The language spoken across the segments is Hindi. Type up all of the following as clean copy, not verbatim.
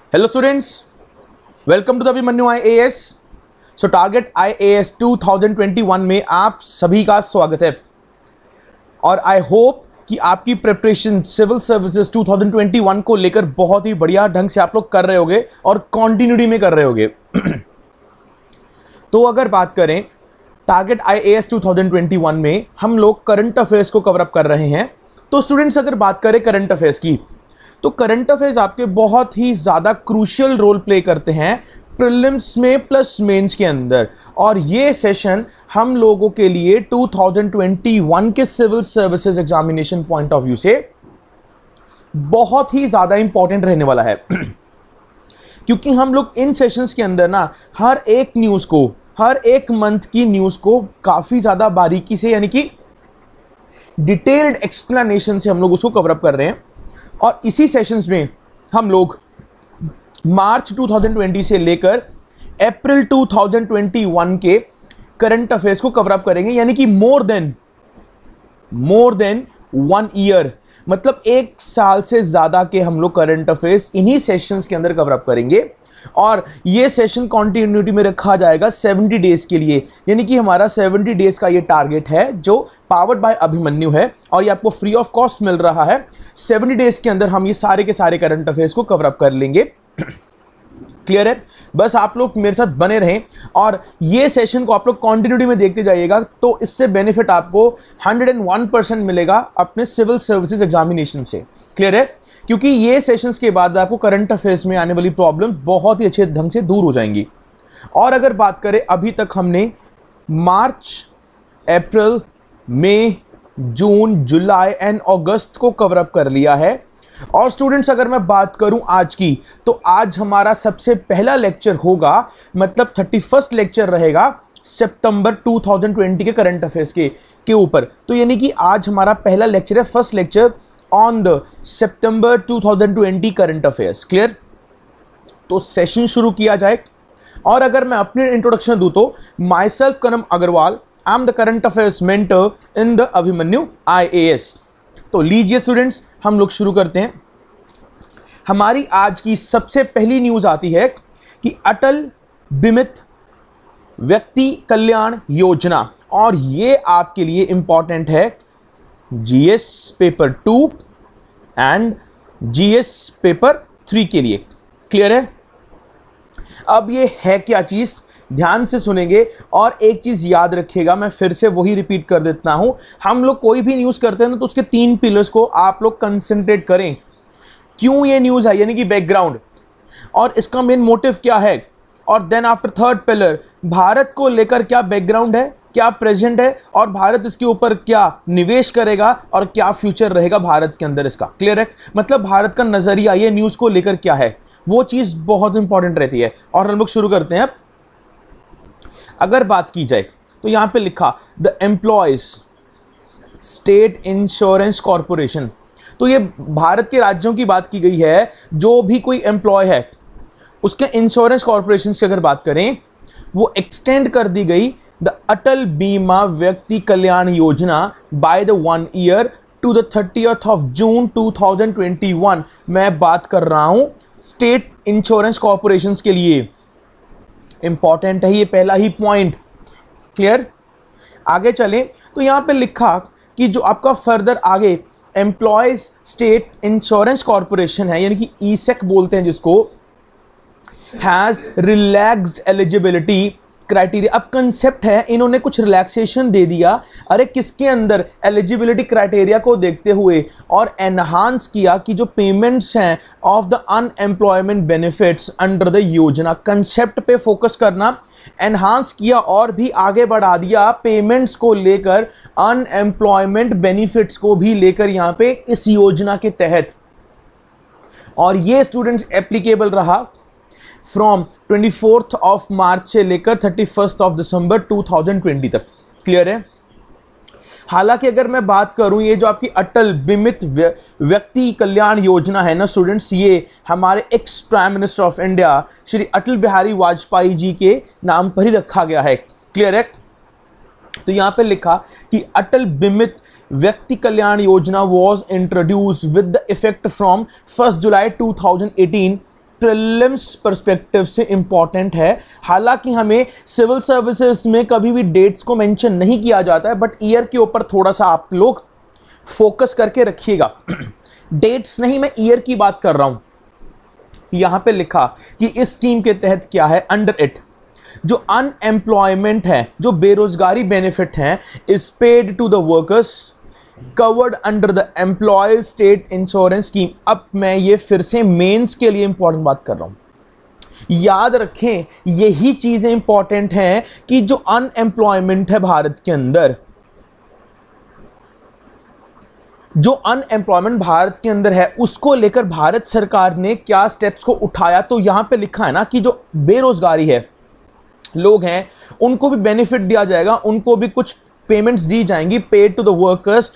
Hello students, welcome to the Abhimanyu IAS. So target IAS 2021 में आप सभी का स्वागत है और आई होप कि आपकी प्रिपरेशन सिविल सर्विसेज 2021 को लेकर बहुत ही बढ़िया ढंग से आप लोग कर रहे होगे और कॉन्टिन्यूटी में कर रहे होगे। तो अगर बात करें टारगेट आईएएस 2021 में हम लोग करंट अफेयर्स को कवर अप कर रहे हैं। तो स्टूडेंट्स, अगर बात करें करंट अफेयर्स की, तो करंट अफेयर्स आपके बहुत ही ज़्यादा क्रूशियल रोल प्ले करते हैं प्रीलिम्स में प्लस मेंस के अंदर। और ये सेशन हम लोगों के लिए 2021 के civil services examination point of view से बहुत ही ज़्यादा इंपॉर्टेंट रहने वाला है क्योंकि हम लोग इन सेशंस के अंदर ना हर एक न्यूज़ को, हर एक मंथ की न्यूज़ को काफ़ी ज़्यादा बारीकी से, यानी कि डिटेल्ड एक्सप्लेनेशन से हम लोग उसको कवर अप कर रहे हैं। और इसी सेशंस में हम लोग मार्च 2020 से लेकर अप्रैल 2021 के करंट अफेयर्स को कवर अप करेंगे, यानी कि मोर देन 1 ईयर, मतलब 1 साल से ज़्यादा के हम लोग करंट अफेयर्स इन्हीं सेशंस के अंदर कवर अप करेंगे। और ये सेशन कॉन्टिन्यूटी में रखा जाएगा 70 डेज के लिए, यानी कि हमारा 70 डेज का ये टारगेट है जो पावर्ड बाय अभिमन्यु है और ये आपको फ्री ऑफ कॉस्ट मिल रहा है। 70 डेज के अंदर हम ये सारे के सारे करंट अफेयर्स को कवर अप कर लेंगे। क्लियर है? बस आप लोग मेरे साथ बने रहें और ये सेशन को आप लोग कॉन्टिन्यूटी में देखते जाइएगा, तो इससे बेनिफिट आपको 101% मिलेगा अपने सिविल सर्विसेज एग्जामिनेशन से। क्लियर है? क्योंकि ये सेशंस के बाद आपको करंट अफेयर्स में आने वाली प्रॉब्लम बहुत ही अच्छे ढंग से दूर हो जाएंगी। और अगर बात करें, अभी तक हमने मार्च, अप्रैल, मई, जून, जुलाई एंड अगस्त को कवर अप कर लिया है। और स्टूडेंट्स, अगर मैं बात करूं आज की, तो आज हमारा सबसे पहला लेक्चर होगा, मतलब 31st लेक्चर रहेगा सितंबर 2020 के करंट अफेयर्स के ऊपर। तो यानी कि आज हमारा पहला लेक्चर है, first lecture on the September 2020 current affairs. Clear? तो सेशन शुरू किया जाए। और अगर मैं अपनी इंट्रोडक्शन दूं तो myself Kanam Agarwal, I am the current affairs mentor in the Abhimanyu IAS. तो लीजिए स्टूडेंट्स, हम लोग शुरू करते हैं। हमारी आज की सबसे पहली न्यूज आती है कि अटल बिमित व्यक्ति कल्याण योजना, और ये आपके लिए इंपॉर्टेंट है GS paper 2 and GS paper 3 के लिए। क्लियर है? अब ये है क्या चीज, ध्यान से सुनेंगे और एक चीज याद रखिएगा, मैं फिर से वही रिपीट कर देता हूं। हम लोग कोई भी न्यूज करते हैं ना, तो उसके 3 पिलर्स को आप लोग कंसंट्रेट करें। क्यों ये न्यूज है, यानी कि बैकग्राउंड, और इसका मेन मोटिव क्या है, और then after third pillar Bharat को लेकर क्या बैकग्राउंड है, क्या प्रेजेंट है, और भारत इसके ऊपर क्या निवेश करेगा और क्या फ्यूचर रहेगा भारत के अंदर इसका। क्लियर है? मतलब भारत का नजरिया ये न्यूज को लेकर क्या है, वो चीज बहुत इंपॉर्टेंट रहती है। और हम लोग शुरू करते हैं। अब अगर बात की जाए तो यहां पे लिखा the employees state insurance corporation. तो ये भारत के राज्यों की बात की गई है, जो भी कोई एम्प्लॉय है उसके इंश्योरेंस कॉर्पोरेशन से अगर बात करें, वो एक्सटेंड कर दी गई द अटल बीमा Vyakti Kalyan Yojana by the 1 year to the 30th of June 2021। मैं बात कर रहा हूं स्टेट इंश्योरेंस कॉर्पोरेशन के लिए। इंपॉर्टेंट है ये पहला ही पॉइंट। क्लियर? आगे चलें तो यहां पे लिखा कि जो आपका फर्दर आगे एम्प्लॉयज स्टेट इंश्योरेंस कॉर्पोरेशन है, यानी कि ईसेक बोलते हैं जिसको, हैज रिलैक्स्ड एलिजिबिलिटी क्राइटेरिया। अब कंसेप्ट है, इन्होंने कुछ रिलैक्सेशन दे दिया। अरे किसके अंदर? एलिजिबिलिटी क्राइटेरिया को देखते हुए, और एनहांस किया कि जो पेमेंट्स हैं of the unemployment benefits under the yojana, concept पे फोकस करना, एनहांस किया और भी आगे बढ़ा दिया पेमेंट्स को लेकर, अनएम्प्लॉयमेंट बेनिफिट्स को भी लेकर यहाँ पे इस योजना के तहत। और ये स्टूडेंट्स एप्लीकेबल रहा फ्रॉम 24th of March से लेकर 31st of December 2020 तक। क्लियर है? हालांकि अगर मैं बात करूं, ये जो आपकी अटल बिमित व्यक्ति कल्याण योजना है ना स्टूडेंट्स, ये हमारे ex prime minister of India Shri Atal Bihari Vajpayee ji के नाम पर ही रखा गया है। क्लियर है? तो यहां पे लिखा कि अटल बिमित Vyakti Kalyan Yojana was introduced with the effect from 1 July 2018 prelims perspective से इंपॉर्टेंट है। हालांकि हमें सिविल सर्विसेज में कभी भी डेट्स को मेंशन नहीं किया जाता है, बट ईयर के ऊपर थोड़ा सा आप लोग फोकस करके रखिएगा। डेट्स नहीं, मैं ईयर की बात कर रहा हूं। यहां पे लिखा कि इस स्कीम के तहत क्या है, अंडर इट जो अनएम्प्लॉयमेंट है, जो बेरोजगारी बेनिफिट है, is paid to the workers covered under the employ state insurance scheme. अब मैं ये फिर से मेंस के लिए इंपॉर्टेंट बात कर रहा हूं। याद रखें, यही चीजें इंपॉर्टेंट हैं कि जो अनएम्प्लॉयमेंट है भारत के अंदर, जो अनएम्प्लॉयमेंट भारत के अंदर है, उसको लेकर भारत सरकार ने क्या स्टेप्स को उठाया। तो यहां पे लिखा है ना कि जो बेरोजगारी है लोग हैं, उनको भी बेनिफिट दिया जाएगा, उनको भी कुछ पेमेंट्स दी जाएंगी, पेड टू द वर्कर्स।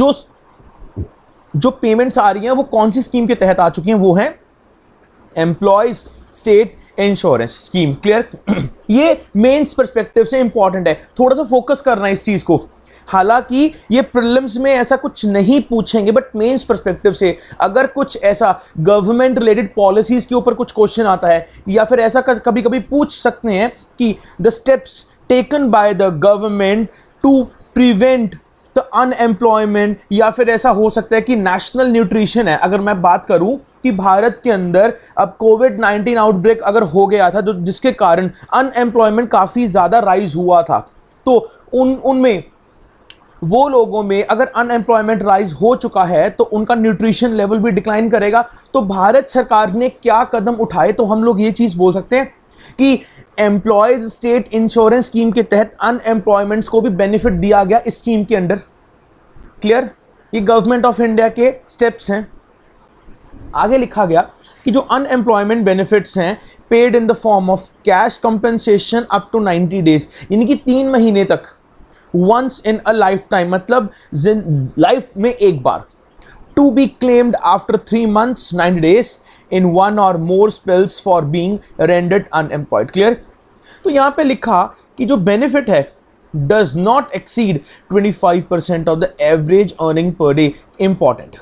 जो पेमेंट्स आ रही हैं वो कौन सी स्कीम के तहत आ चुकी हैं, वो है employees state insurance scheme. Clear? ये मेंस पर्सपेक्टिव से इंपॉर्टेंट है, थोड़ा सा फोकस करना है इस चीज को। हालांकि ये प्रीलिम्स में ऐसा कुछ नहीं पूछेंगे, बट मेंस पर्सपेक्टिव से अगर कुछ ऐसा गवर्नमेंट रिलेटेड पॉलिसीज के ऊपर कुछ क्वेश्चन आता है, या फिर ऐसा कभी कभी पूछ सकते हैं कि the steps taken by the government to prevent the unemployment, या फिर ऐसा हो सकता है कि नेशनल न्यूट्रिशन है। अगर मैं बात करूं कि भारत के अंदर अब कोविड-19 आउटब्रेक अगर हो गया था, तो जिसके कारण अनएम्प्लॉयमेंट काफ़ी ज़्यादा राइज हुआ था, तो उनमें वो लोगों में अगर अनएम्प्लॉयमेंट राइज हो चुका है तो उनका न्यूट्रिशन लेवल भी डिक्लाइन करेगा। तो भारत सरकार ने क्या कदम उठाए, तो हम लोग ये चीज़ बोल सकते हैं कि एम्प्लॉयज स्टेट इंश्योरेंस स्कीम के तहत अनएम्प्लॉयमेंट्स को भी बेनिफिट दिया गया इस स्कीम के अंडर। क्लियर? ये गवर्नमेंट ऑफ इंडिया के स्टेप्स हैं। आगे लिखा गया कि जो अनएम्प्लॉयमेंट बेनिफिट्स हैं paid in the form of cash compensation up to 90 days, यानी कि 3 महीने तक, once in a lifetime, मतलब लाइफ में एक बार, to be claimed after 3 months 90 days in 1 or more spells for being rendered unemployed. Clear? तो यहां पे लिखा कि जो बेनिफिट है does not exceed 25% of the average earning per day. Important,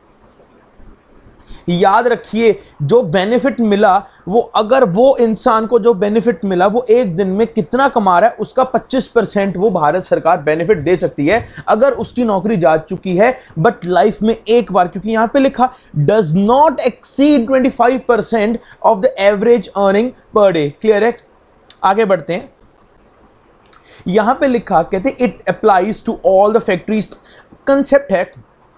याद रखिए, जो बेनिफिट मिला वो, अगर वो इंसान को जो बेनिफिट मिला वो एक दिन में कितना कमा रहा है, उसका 25% वो भारत सरकार बेनिफिट दे सकती है अगर उसकी नौकरी जा चुकी है, बट लाइफ में एक बार, क्योंकि यहां पे लिखा does not exceed 25% of the average earning per day. Clear है? आगे बढ़ते हैं। यहां पे लिखा, कहते it applies to all the factories. Concept है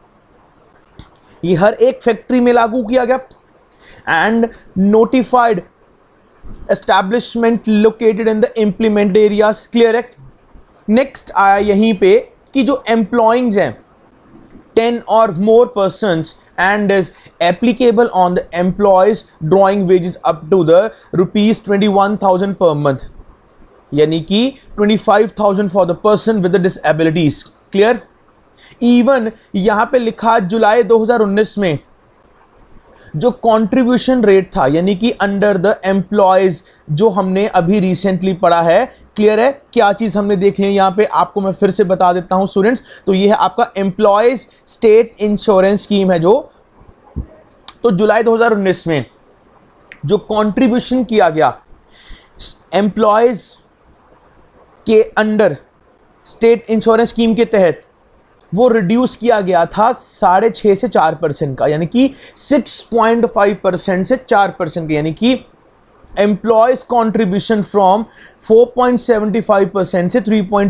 ये हर एक फैक्ट्री में लागू किया गया, and notified establishment located in the implement areas. Clear है? नेक्स्ट आया यहीं पे कि जो एम्प्लॉइंग्स हैं 10 or more persons and is applicable on the employees drawing wages up to the rupees 21,000 per month, यानी कि 25,000 for the person with the disabilities. Clear? Even यहां पे लिखा जुलाई 2019 में जो कंट्रीब्यूशन रेट था, यानी कि अंडर द एम्प्लॉयज, जो हमने अभी रिसेंटली पढ़ा है। क्लियर है? क्या चीज हमने देख ली यहां पे, आपको मैं फिर से बता देता हूं स्टूडेंट्स। तो ये है आपका एम्प्लॉयज स्टेट इंश्योरेंस स्कीम है, जो तो जुलाई 2019 में जो कंट्रीब्यूशन किया गया एम्प्लॉयज के अंडर स्टेट इंश्योरेंस स्कीम के तहत, वो रिड्यूस किया गया था 6.5 से 4% का, यानी कि 6.5% से 4% का, यानी कि एम्प्लॉयज कॉन्ट्रीब्यूशन फ्रॉम 4.75% से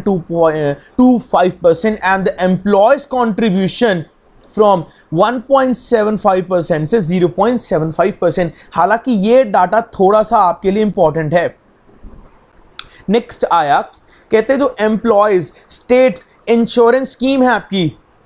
3.25% and the employees contribution from 1.75% से 0.75%। हालांकि ये डाटा थोड़ा सा आपके लिए इंपॉर्टेंट है। नेक्स्ट आया, कहते हैं जो एम्प्लॉयज स्टेट इंश्योरेंस स्कीम है आपकी,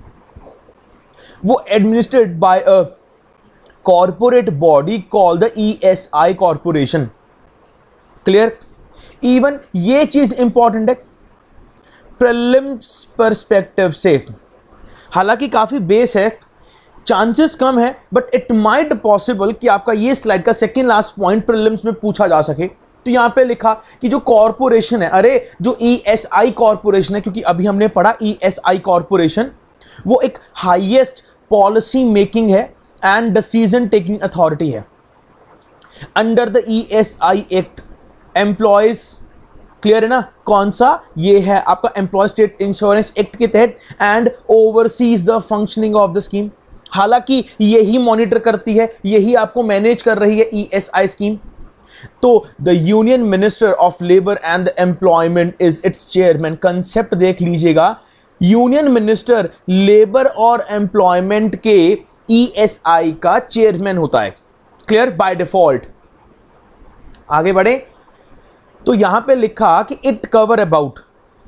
वो administered by a corporate body called the ESI corporation. Clear? Even ये चीज इंपॉर्टेंट है प्रीलिम्स पर्सपेक्टिव से। हालांकि काफी बेस है, चांसेस कम है, बट इट माइट पॉसिबल कि आपका ये स्लाइड का सेकेंड लास्ट पॉइंट प्रीलिम्स में पूछा जा सके। तो यहां पे लिखा कि जो कॉर्पोरेशन है, अरे जो ESI कॉर्पोरेशन है, क्योंकि अभी हमने पढ़ा ESI कॉर्पोरेशन वो एक हाईएस्ट पॉलिसी मेकिंग है एंड डिसीजन टेकिंग अथॉरिटी है। Under the ESI act employees, clear है ना, कौन सा, ये है आपका एम्प्लॉय स्टेट इंश्योरेंस एक्ट के तहत, and oversees the functioning of the scheme. हालांकि यही मॉनिटर करती है, यही आपको मैनेज कर रही है ESI स्कीम। तो the union minister of labour and the employment is its chairman. Concept देख लीजिएगा, यूनियन मिनिस्टर लेबर और एम्प्लॉयमेंट के ESI का चेयरमैन होता है, क्लियर, बाय डिफॉल्ट। आगे बढ़े तो यहां पे लिखा कि it cover about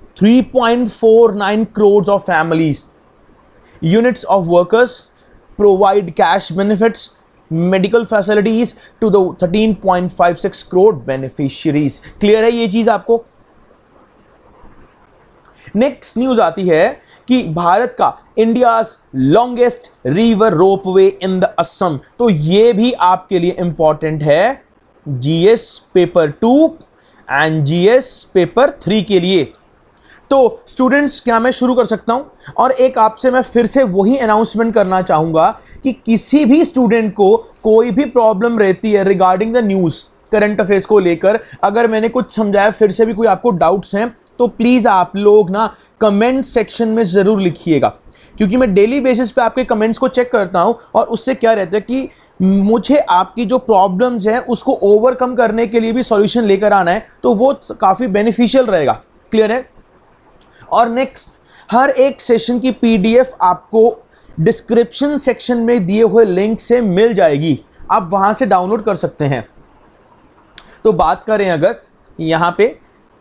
3.49 crore of families, units of workers, provide cash benefits, medical facilities to the 13.56 crore beneficiaries. Clear है ये चीज आपको। नेक्स्ट न्यूज आती है कि भारत का India's longest river ropeway in the Assam. तो ये भी आपके लिए इंपॉर्टेंट है GS paper 2 and GS paper 3 के लिए। तो स्टूडेंट्स, क्या मैं शुरू कर सकता हूं? और एक आपसे मैं फिर से वही अनाउंसमेंट करना चाहूंगा कि किसी भी स्टूडेंट को कोई भी प्रॉब्लम रहती है regarding the news current affairs को लेकर, अगर मैंने कुछ समझाया फिर से भी कोई आपको डाउट्स हैं तो प्लीज़ आप लोग ना कमेंट सेक्शन में ज़रूर लिखिएगा, क्योंकि मैं डेली बेसिस पे आपके कमेंट्स को चेक करता हूं और उससे क्या रहता है कि मुझे आपकी जो प्रॉब्लम्स हैं उसको ओवरकम करने के लिए भी सॉल्यूशन लेकर आना है, तो वो काफ़ी बेनिफिशियल रहेगा। क्लियर है? और नेक्स्ट, हर एक सेशन की PDF आपको डिस्क्रिप्शन सेक्शन में दिए हुए लिंक से मिल जाएगी, आप वहां से डाउनलोड कर सकते हैं। तो बात करें अगर यहां पे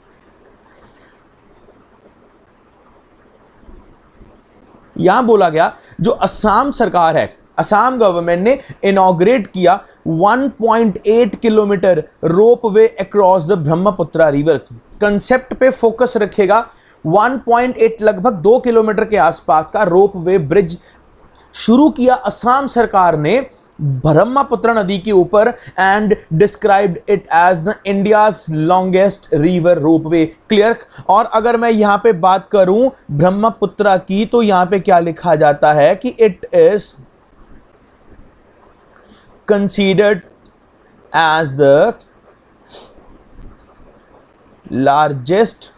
बोला गया, जो असम सरकार है, असम गवर्नमेंट ने इनॉग्रेट किया 1.8 kilometre ropeway across the Brahmaputra river. Concept पे फोकस रखेगा, 1.8 लगभग 2 किलोमीटर के आसपास का रोपवे ब्रिज शुरू किया असम सरकार ने ब्रह्मपुत्र नदी के ऊपर, and described it as the India's longest river ropeway. Clear? और अगर मैं यहां पे बात करूं ब्रह्मपुत्र की, तो यहां पे क्या लिखा जाता है कि it is considered as the largest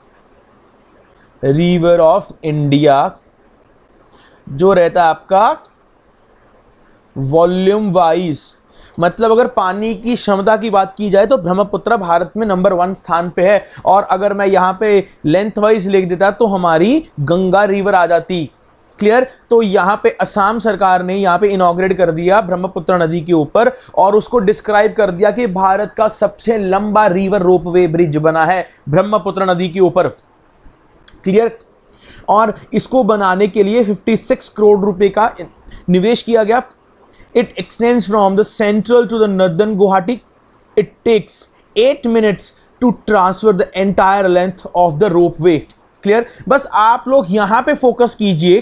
river of India, जो रहता है आपका वॉल्यूम वाइज। मतलब अगर पानी की क्षमता की बात की जाए तो ब्रह्मपुत्र भारत में नंबर 1 स्थान पे है, और अगर मैं यहाँ पे लेंथ वाइज लिख देता तो हमारी गंगा रिवर आ जाती। क्लियर? तो यहाँ पे असम सरकार ने यहाँ पे इनॉग्रेट कर दिया ब्रह्मपुत्र नदी के ऊपर, और उसको डिस्क्राइब कर दिया कि भारत का सबसे लंबा रिवर रोपवे ब्रिज बना है ब्रह्मपुत्र नदी के ऊपर। क्लियर? और इसको बनाने के लिए 56 करोड़ रुपए का निवेश किया गया। It extends from the central to the northern Guwahati. It takes 8 minutes to transfer the entire length of the ropeway. Clear? बस आप लोग यहां पे फोकस कीजिए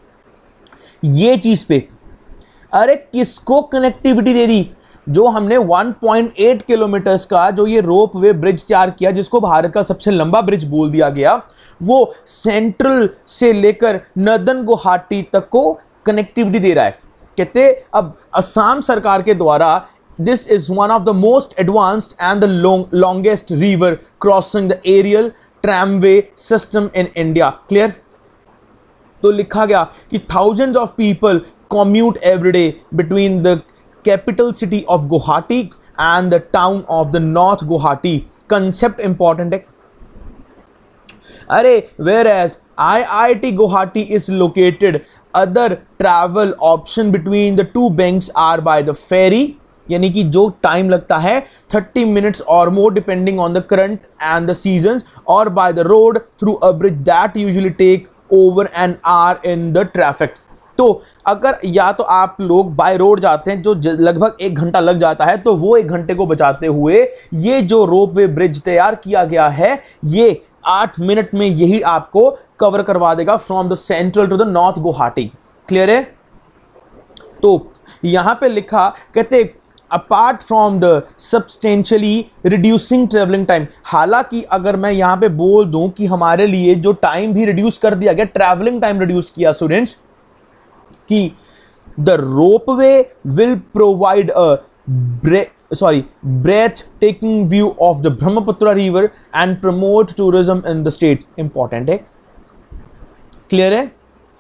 ये चीज पे। अरे किसको कनेक्टिविटी दे दी? जो हमने 1.8 किलोमीटर्स का जो ये रोप वे ब्रिज तैयार किया, जिसको भारत का सबसे लंबा ब्रिज बोल दिया गया, वो सेंट्रल से लेकर नॉर्दर्न गुवाहाटी तक को कनेक्टिविटी दे रहा है। कहते अब असम सरकार के द्वारा this is one of the most advanced and the longest river crossing the aerial tramway system in India. Clear? तो लिखा गया कि thousands of people commute every day between the capital city of Guwahati and the town of the north Guwahati. Concept important है। अरे whereas IIT Guwahati is located, other travel option between the two banks are by the ferry, यानी कि जो टाइम लगता है 30 minutes or more depending on the current and the seasons, or by the road through a bridge that usually take over an hour in the traffic। तो अगर या तो आप लोग बाय रोड जाते हैं जो लगभग 1 घंटा लग जाता है, तो वो 1 घंटे को बचाते हुए ये जो रोपवे ब्रिज तैयार किया गया है, ये 8 मिनट में यही आपको कवर करवा देगा from the central to the north Guwahati. Clear है? तो यहां पे लिखा, कहते apart from the substantially reducing travelling time. हालांकि अगर मैं यहां पे बोल दूं कि हमारे लिए जो टाइम भी रिड्यूस कर दिया गया, ट्रैवलिंग टाइम रिड्यूस किया स्टूडेंट्स, कि the ropeway will provide a breathtaking view of the Brahmaputra river and promote tourism in the state. Important है, क्लियर है।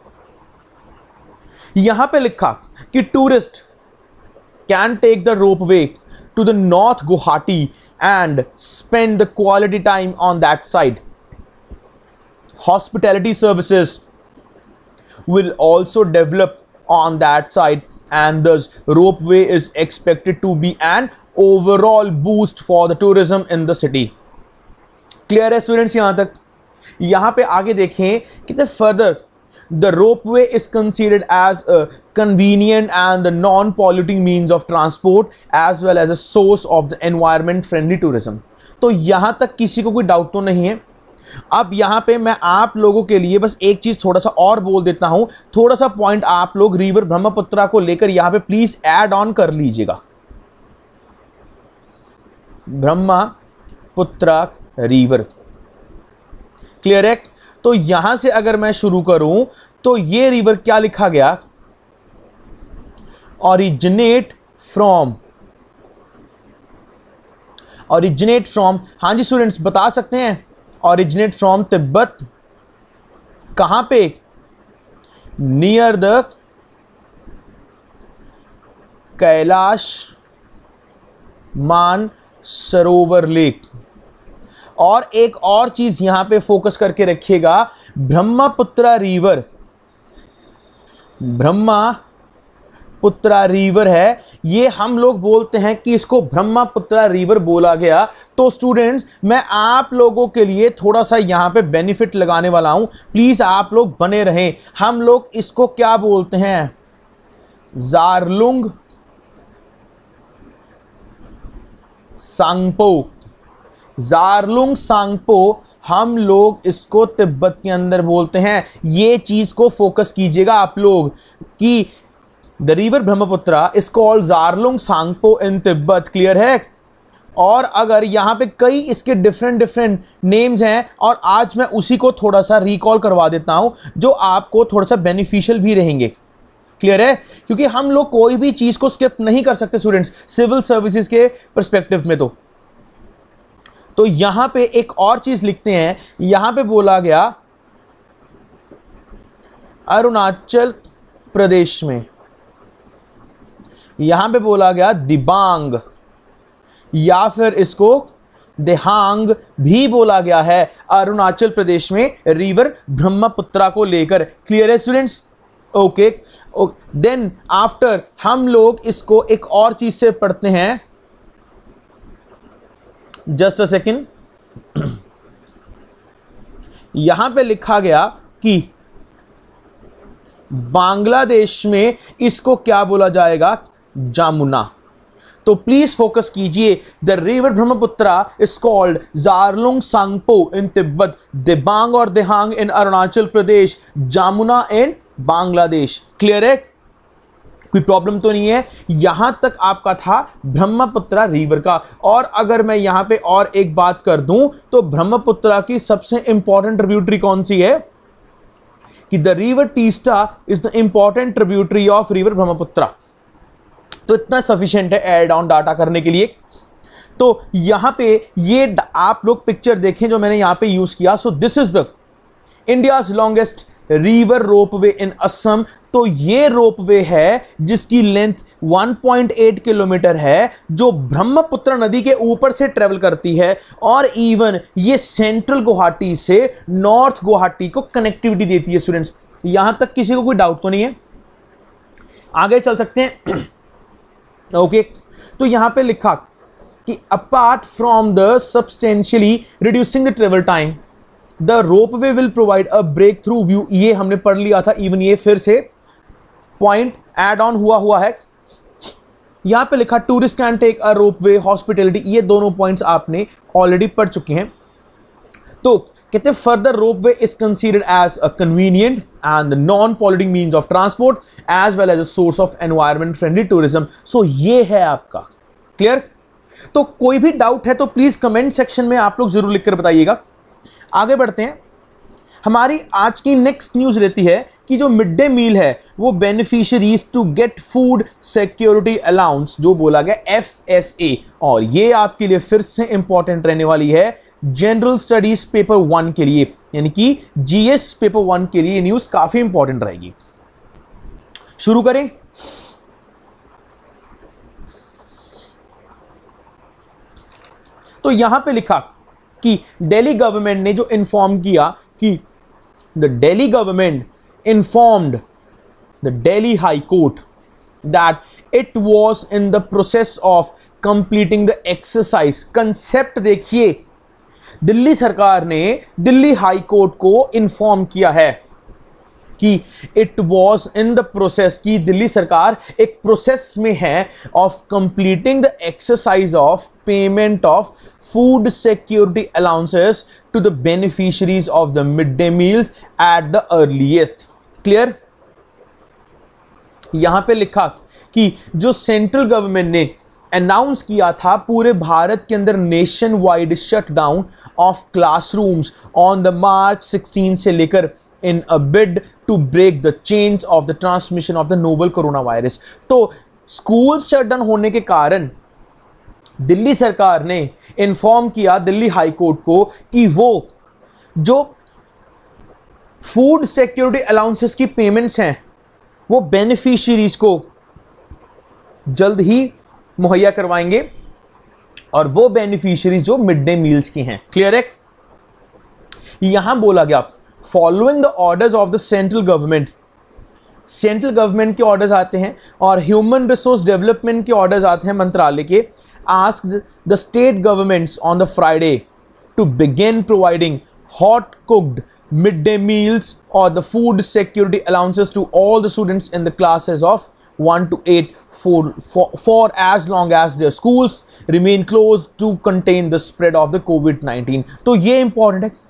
यहां पे लिखा कि tourist can take the ropeway to the North Guwahati and spend the quality time on that side. Hospitality services will also develop on that side, and thus ropeway is expected to be an overall boost for the tourism in the city. Clear है स्टूडेंट्स यहां तक? यहां पे आगे देखें कि further the ropeway is considered as a convenient and the non-polluting means of transport as well as a source of the environment friendly tourism. तो यहां तक किसी को कोई डाउट तो नहीं है। अब यहां पे मैं आप लोगों के लिए बस एक चीज थोड़ा सा और बोल देता हूं, थोड़ा सा पॉइंट आप लोग रिवर ब्रह्मपुत्रा को लेकर यहां पे प्लीज ऐड ऑन कर लीजिएगा। ब्रह्मपुत्रा रिवर, क्लियर है? तो यहां से अगर मैं शुरू करूं तो ये रिवर क्या लिखा गया? ओरिजिनेट फ्रॉम, हाँ जी स्टूडेंट्स बता सकते हैं, ओरिजिनेट फ्रॉम तिब्बत। कहां पे? Near the Kailash Mansarovar lake. और एक और चीज यहां पे फोकस करके रखिएगा, ब्रह्मपुत्रा रिवर है, ये हम लोग बोलते हैं कि इसको ब्रह्मपुत्रा रिवर बोला गया। तो स्टूडेंट्स मैं आप लोगों के लिए थोड़ा सा यहां पे बेनिफिट लगाने वाला हूं, प्लीज आप लोग बने रहें। हम लोग इसको क्या बोलते हैं? जारलुंग सांगपो हम लोग इसको तिब्बत के अंदर बोलते हैं। ये चीज को फोकस कीजिएगा आप लोग कि the river Brahmaputra is called Yarlung Tsangpo in Tibet, clear है? और अगर यहां पे कई इसके डिफरेंट नेम्स हैं और आज मैं उसी को थोड़ा सा रिकॉल करवा देता हूं जो आपको थोड़ा सा बेनिफिशियल भी रहेंगे, क्लियर है? क्योंकि हम लोग कोई भी चीज को स्किप नहीं कर सकते स्टूडेंट्स सिविल सर्विसेज के पर्सपेक्टिव में। तो यहां पे एक और चीज लिखते हैं, यहां पे बोला गया अरुणाचल प्रदेश में, यहां पे बोला गया दिबांग या फिर इसको देहांग भी बोला गया है अरुणाचल प्रदेश में रिवर ब्रह्मपुत्रा को लेकर, क्लियर है स्टूडेंट्स? ओके, देन आफ्टर हम लोग इसको एक और चीज से पढ़ते हैं, जस्ट अ सेकेंड। यहां पे लिखा गया कि बांग्लादेश में इसको क्या बोला जाएगा? जामुना। तो प्लीज फोकस कीजिए, the river Brahmaputra is called Yarlung Tsangpo in Tibet, Dibang और Dihang in Arunachal Pradesh, Jamuna in Bangladesh, clear है? कोई प्रॉब्लम तो नहीं है? यहां तक आपका था ब्रह्मपुत्रा रिवर का। और अगर मैं यहां पे और एक बात कर दूं तो ब्रह्मपुत्रा की सबसे इंपॉर्टेंट ट्रिब्यूटरी कौन सी है? कि the river Teesta is the important tributary of river Brahmaputra. तो इतना सफिशिएंट है एड ऑन डाटा करने के लिए। तो यहां पे ये आप लोग पिक्चर देखें जो मैंने यहां पे यूज किया। So this is the India's longest river ropeway in Assam. तो ये रोपवे है जिसकी लेंथ 1.8 किलोमीटर है, जो ब्रह्मपुत्र नदी के ऊपर से ट्रेवल करती है और इवन ये सेंट्रल गुवाहाटी से नॉर्थ गुवाहाटी को कनेक्टिविटी देती है स्टूडेंट्स। यहां तक किसी को कोई डाउट तो नहीं है? आगे चल सकते हैं। ओके, तो यहां पे लिखा कि apart from the substantially reducing the travel time the ropeway will provide a break through view. ये हमने पढ़ लिया था, इवन ये फिर से पॉइंट ऐड ऑन हुआ है। यहां पे लिखा tourist can take a ropeway, hospitality, ये दोनों पॉइंट्स आपने ऑलरेडी पढ़ चुके हैं। तो कहते हैं further ropeway is considered as a convenient and non polluting means of transport as well as a source of environment friendly tourism. So ये है आपका, क्लियर? तो कोई भी डाउट है तो प्लीज कमेंट सेक्शन में आप लोग जरूर लिखकर बताइएगा। आगे बढ़ते हैं। हमारी आज की नेक्स्ट न्यूज रहती है कि जो मिड डे मील है वो beneficiaries to get food security allowance, जो बोला गया FSA, और ये आपके लिए फिर से इंपॉर्टेंट रहने वाली है जनरल स्टडीज पेपर 1 के लिए, यानी कि GS पेपर 1 के लिए न्यूज काफी इंपॉर्टेंट रहेगी। शुरू करें। तो यहां पे लिखा कि दिल्ली गवर्नमेंट ने जो इन्फॉर्म किया कि the Delhi government informed the Delhi high court that it was in the process of completing the exercise. Concept देखिए, दिल्ली सरकार ने दिल्ली हाई कोर्ट को इन्फॉर्म किया है कि it was in the process, कि दिल्ली सरकार एक प्रोसेस में है of completing the exercise of payment of food security allowances to the beneficiaries of the mid day meals at the earliest. Clear? यहां पे लिखा कि जो सेंट्रल गवर्नमेंट ने अनाउंस किया था पूरे भारत के अंदर nation wide shutdown of classrooms on the March 16 से लेकर in a bid to break the chains of the transmission of the novel coronavirus। तो स्कूल शटडाउन होने के कारण दिल्ली सरकार ने इन्फॉर्म किया दिल्ली हाई कोर्ट को कि वो जो फूड सिक्योरिटी अलाउंसेस की पेमेंट्स हैं वो बेनिफिशियरीज को जल्द ही मुहैया करवाएंगे, और वो बेनिफिशियरीज जो मिड डे मील्स की हैं। क्लियर है? यहां बोला गया following the orders of the central government, central government के ऑर्डर्स आते हैं और ह्यूमन रिसोर्स डेवलपमेंट के ऑर्डर्स आते हैं मंत्रालय के। Asked the state governments on the Friday to begin providing hot cooked midday meals or the food security allowances to all the students in the classes of 1 to 8 for as long as their schools remain closed to contain the spread of the COVID-19। तो ये इंपॉर्टेंट है,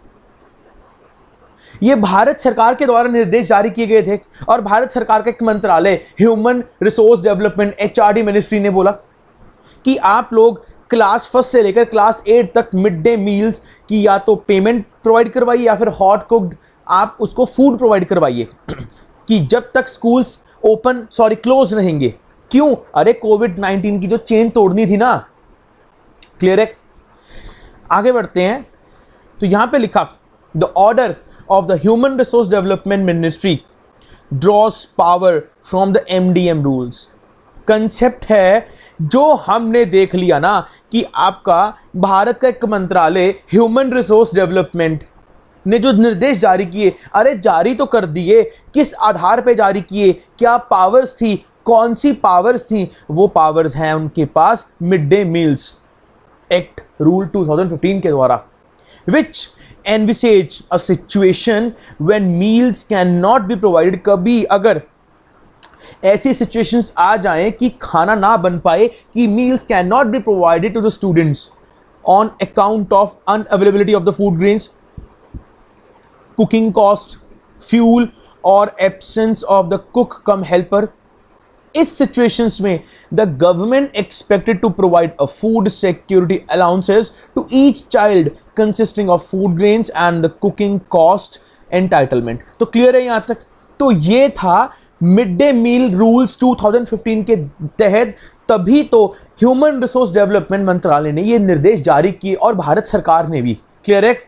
ये भारत सरकार के द्वारा निर्देश जारी किए गए थे, और भारत सरकार का एक मंत्रालय human resource development HRD ministry ने बोला कि आप लोग क्लास 1 से लेकर क्लास 8 तक मिड डे मील्स की या तो पेमेंट प्रोवाइड करवाइए या फिर हॉट कुक्ड आप उसको फूड प्रोवाइड करवाइए कि जब तक स्कूल्स क्लोज रहेंगे। क्यों? अरे कोविड-19 की जो चेन तोड़नी थी ना। क्लियर है? आगे बढ़ते हैं। तो यहां पे लिखा the order of the Human Resource Development Ministry draws power from the MDM rules। Concept है जो हमने देख लिया ना कि आपका भारत का एक मंत्रालय ह्यूमन रिसोर्स डेवलपमेंट ने जो निर्देश जारी किए, अरे जारी तो कर दिए, किस आधार पे जारी किए, क्या पावर्स थी, कौन सी पावर्स थी? वो पावर्स हैं उनके पास mid day meals act rule 2015 के द्वारा, which envisage a situation when meals cannot be provided। कभी अगर ऐसी सिचुएशंस आ जाएं कि खाना ना बन पाए, कि meals cannot be provided to the students on account of unavailability of the food grains, cooking cost, fuel or absence of the cook cum helper। इस सिचुएशंस में the government expected to provide a food security allowances to each child consisting of food grains and the cooking cost entitlement. तो क्लियर है यहां तक? तो ये था मिड डे मील रूल्स 2015 के तहत। तभी तो ह्यूमन रिसोर्स डेवलपमेंट मंत्रालय ने ये निर्देश जारी किए और भारत सरकार ने भी। क्लियर है?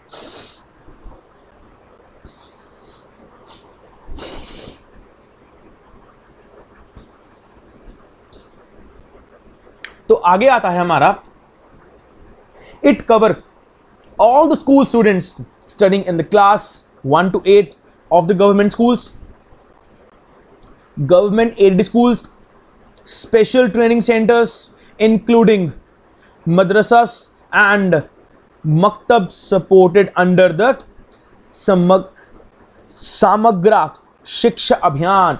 तो आगे आता है हमारा it cover all the school students studying in the class 1 to 8 of the government schools, government aided schools, special training centres including madrasas and maktab supported under the Samagra Shiksha अभियान।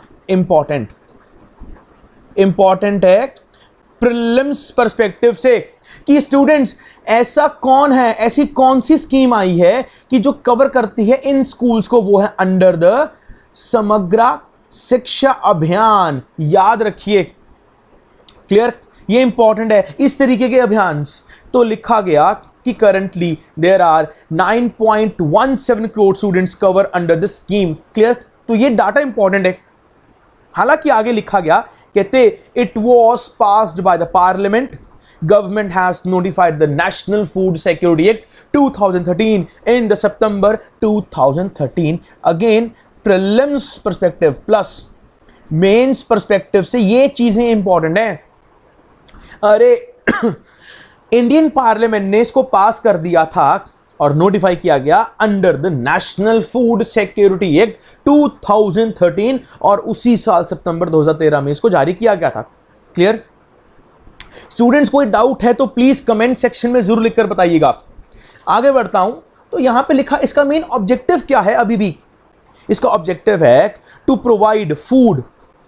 इंपॉर्टेंट है प्रीलिम्स पर्सपेक्टिव से कि स्टूडेंट्स ऐसा कौन है, ऐसी कौन सी स्कीम आई है कि जो कवर करती है इन स्कूल्स को, वो है अंडर द समग्र शिक्षा अभियान। याद रखिए। क्लियर? ये इंपॉर्टेंट है इस तरीके के अभियान। तो लिखा गया कि currently there are 9.17 crore students cover under the scheme. Clear? तो ये डाटा इंपॉर्टेंट है। हालांकि आगे लिखा गया, कहते it was passed by the parliament, government has notified the national food security act 2013 in the September 2013। Again prelims perspective plus mains perspective से ये चीजें इंपॉर्टेंट हैं। अरे इंडियन पार्लियामेंट ने इसको पास कर दिया था और नोटिफाई किया गया under the national food security act 2013 और उसी साल सितंबर 2013 में इसको जारी किया गया था। क्लियर? स्टूडेंट्स कोई डाउट है तो प्लीज कमेंट सेक्शन में जरूर लिखकर बताइएगा। आगे बढ़ता हूं तो यहां पे लिखा इसका मेन ऑब्जेक्टिव क्या है। अभी भी इसका ऑब्जेक्टिव है to provide for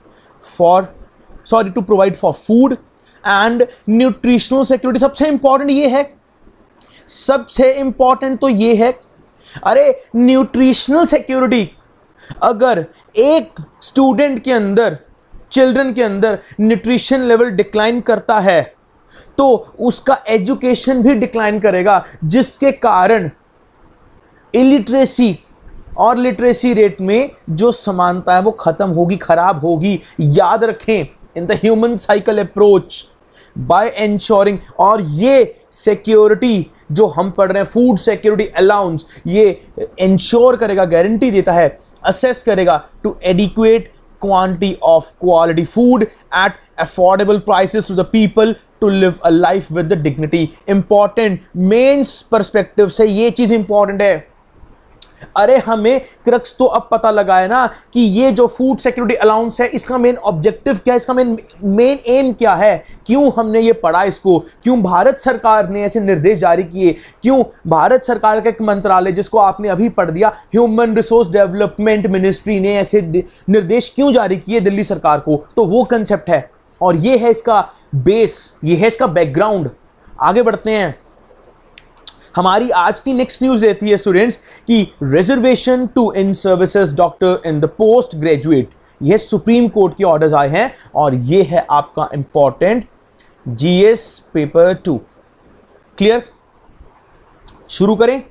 food and nutritional security. सबसे इंपॉर्टेंट ये है, सबसे इंपॉर्टेंट तो ये है, अरे न्यूट्रिशनल सिक्योरिटी। अगर एक स्टूडेंट के अंदर, चिल्ड्रन के अंदर न्यूट्रिशन लेवल डिक्लाइन करता है तो उसका एजुकेशन भी डिक्लाइन करेगा, जिसके कारण इलिटरेसी और लिटरेसी रेट में जो समानता है वो खत्म होगी, खराब होगी। याद रखें, in the human cycle approach by ensuring, और ये सिक्योरिटी जो हम पढ़ रहे हैं फूड सिक्योरिटी अलाउंस, ये इंश्योर करेगा, गारंटी देता है, असेस करेगा to adequate quantity of quality food at affordable prices to the people to live a life with the dignity. Important, mains perspective से ये चीज इंपॉर्टेंट है। अरे हमें क्रक्स तो अब पता लगा है ना कि ये जो फूड सिक्योरिटी अलाउंस है इसका मेन ऑब्जेक्टिव क्या है, इसका मेन एम क्या है, क्यों हमने ये पढ़ा इसको, क्यों भारत सरकार ने ऐसे निर्देश जारी किए, क्यों भारत सरकार का एक मंत्रालय जिसको आपने अभी पढ़ दिया ह्यूमन रिसोर्स डेवलपमेंट मिनिस्ट्री ने ऐसे निर्देश क्यों जारी किए दिल्ली सरकार को। तो वो कंसेप्ट है और ये है इसका बेस, ये है इसका बैकग्राउंड। आगे बढ़ते हैं। हमारी आज की नेक्स्ट न्यूज रहती है स्टूडेंट्स कि reservation to in services doctor in the post graduate, यह सुप्रीम कोर्ट के ऑर्डर्स आए हैं और यह है आपका इंपॉर्टेंट जीएस पेपर 2। क्लियर? शुरू करें।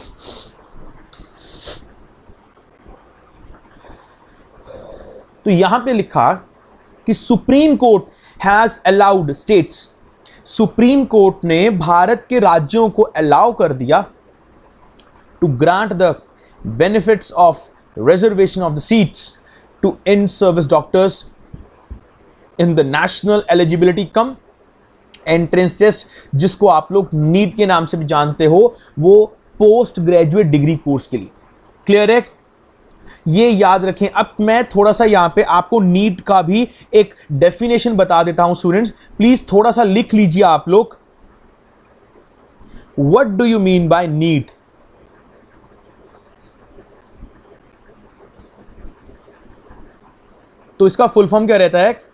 तो यहां पे लिखा कि supreme court has allowed states, supreme court ने भारत के राज्यों को अलाउ कर दिया to grant the benefits of reservation of the seats to in service doctors in the national eligibility cum entrance test, जिसको आप लोग नीट के नाम से भी जानते हो, वो पोस्ट ग्रेजुएट डिग्री कोर्स के लिए। क्लियर है? ये याद रखें। अब मैं थोड़ा सा यहां पे आपको नीट का भी एक डेफिनेशन बता देता हूं स्टूडेंट्स, प्लीज थोड़ा सा लिख लीजिए आप लोग। What do you mean by NEET? तो इसका फुल फॉर्म क्या रहता है?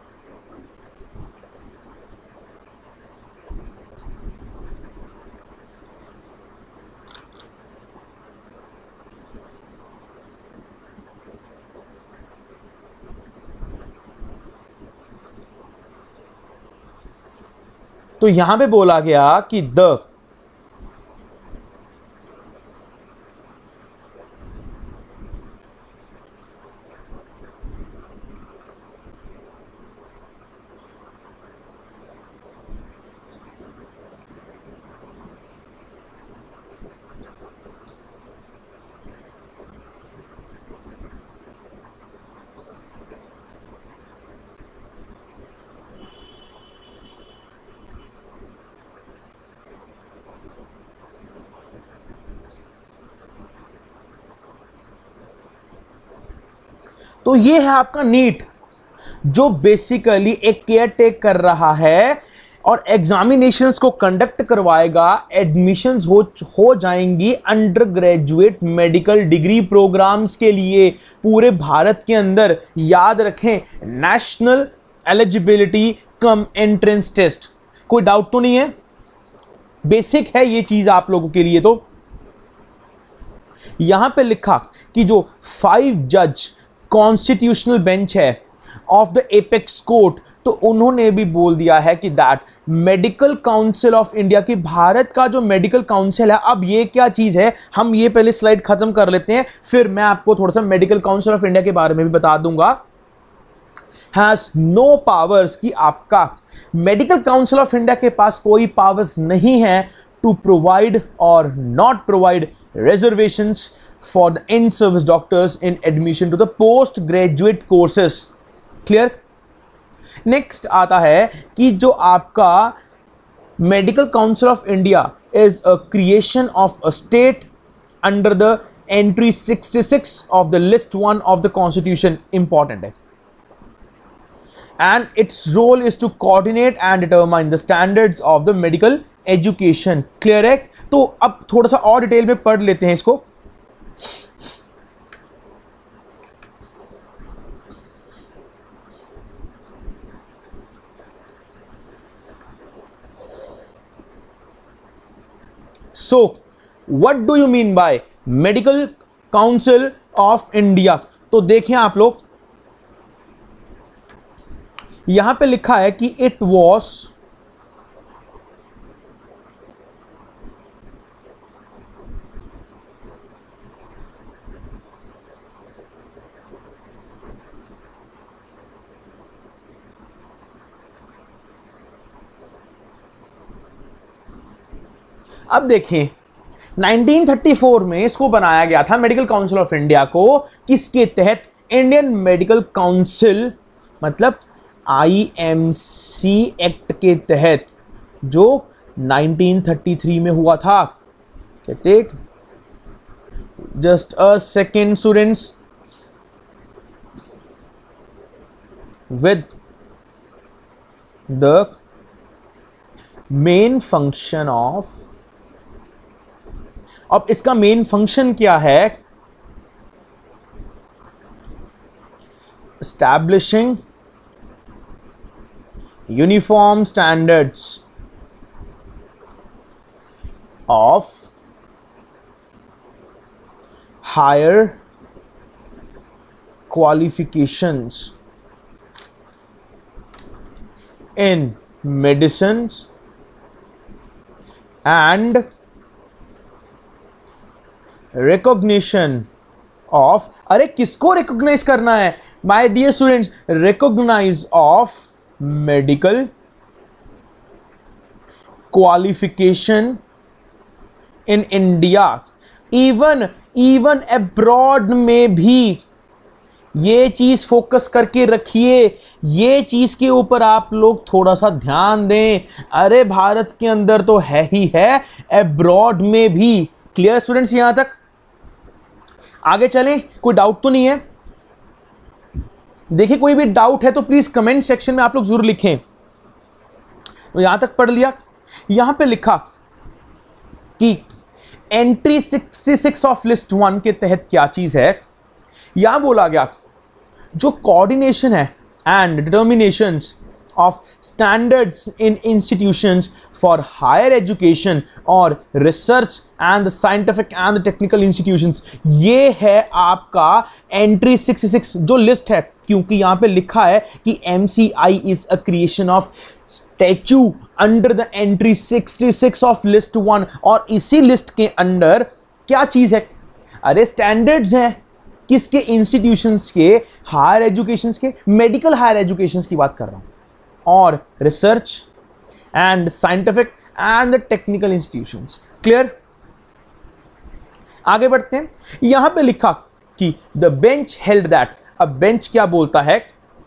तो यहां पे बोला गया कि द तो ये है आपका नीट, जो बेसिकली एक केयर टेक कर रहा है और एग्जामिनेशंस को कंडक्ट करवाएगा। एडमिशंस हो जाएंगी under graduate medical degree programs के लिए पूरे भारत के अंदर। याद रखें, national eligibility cum entrance test. कोई डाउट तो नहीं है? बेसिक है ये चीज आप लोगों के लिए। तो यहां पे लिखा कि जो 5 जज कॉन्स्टिट्यूशनल बेंच है ऑफ द एपेक्स कोर्ट, तो उन्होंने भी बोल दिया है कि that medical council of India, की भारत का जो मेडिकल काउंसिल है, अब ये क्या चीज है, हम ये पहले स्लाइड खत्म कर लेते हैं, फिर मैं आपको थोड़ा सा मेडिकल काउंसिल ऑफ इंडिया के बारे में भी बता दूंगा। हैज नो पावर्स, कि आपका मेडिकल काउंसिल ऑफ इंडिया के पास कोई पावर्स नहीं है टू प्रोवाइड और not provide reservations for the in service doctors in admission to the post graduate courses. Clear. Next आता है कि जो आपका medical council of India is a creation of a state under the entry 66 of the list 1 of the constitution. Important है। And its role is to coordinate and determine the standards of the medical education. Clear है? तो अब थोड़ा सा और डिटेल में पढ़ लेते हैं इसको। So, what do you mean by Medical Council of India? तो देखें आप लोग, यहां पे लिखा है कि इट वॉज अब देखें 1934 में इसको बनाया गया था मेडिकल काउंसिल ऑफ इंडिया को, किसके तहत? इंडियन मेडिकल काउंसिल, मतलब आईएमसी एक्ट के तहत, जो 1933 में हुआ था। कहते just a second students, with the main function of, अब इसका मेन फंक्शन क्या है? Establishing uniform standards of higher qualifications in medicines and recognition of, अरे किसको recognize करना है my dear students? recognize of medical qualification in India, even abroad में भी ये चीज फोकस करके रखिए, ये चीज के ऊपर आप लोग थोड़ा सा ध्यान दें। अरे भारत के अंदर तो है ही है, अब्रॉड में भी। Clear students? यहां तक आगे चलें, कोई डाउट तो नहीं है? देखिए कोई भी डाउट है तो प्लीज कमेंट सेक्शन में आप लोग जरूर लिखें। तो यहां तक पढ़ लिया। यहां पे लिखा कि एंट्री 66 ऑफ लिस्ट 1 के तहत क्या चीज है। यहां बोला गया जो कोऑर्डिनेशन है and determinations of standards in institutions for higher education और research and the scientific and the technical institutions, ये है आपका एंट्री 66 जो लिस्ट है। क्योंकि यहां पे लिखा है कि MCI is a creation of statute under the entry 66 of list 1, और इसी लिस्ट के अंदर क्या चीज है? अरे स्टैंडर्ड्स हैं किसके? इंस्टीट्यूशंस के, हायर एजुकेशंस के, मेडिकल हायर एजुकेशंस की बात कर रहा हूं, और research and scientific and the technical institutions. Clear? आगे बढ़ते हैं। यहां पे लिखा कि द बेंच हेल्ड दैट, अब बेंच क्या बोलता है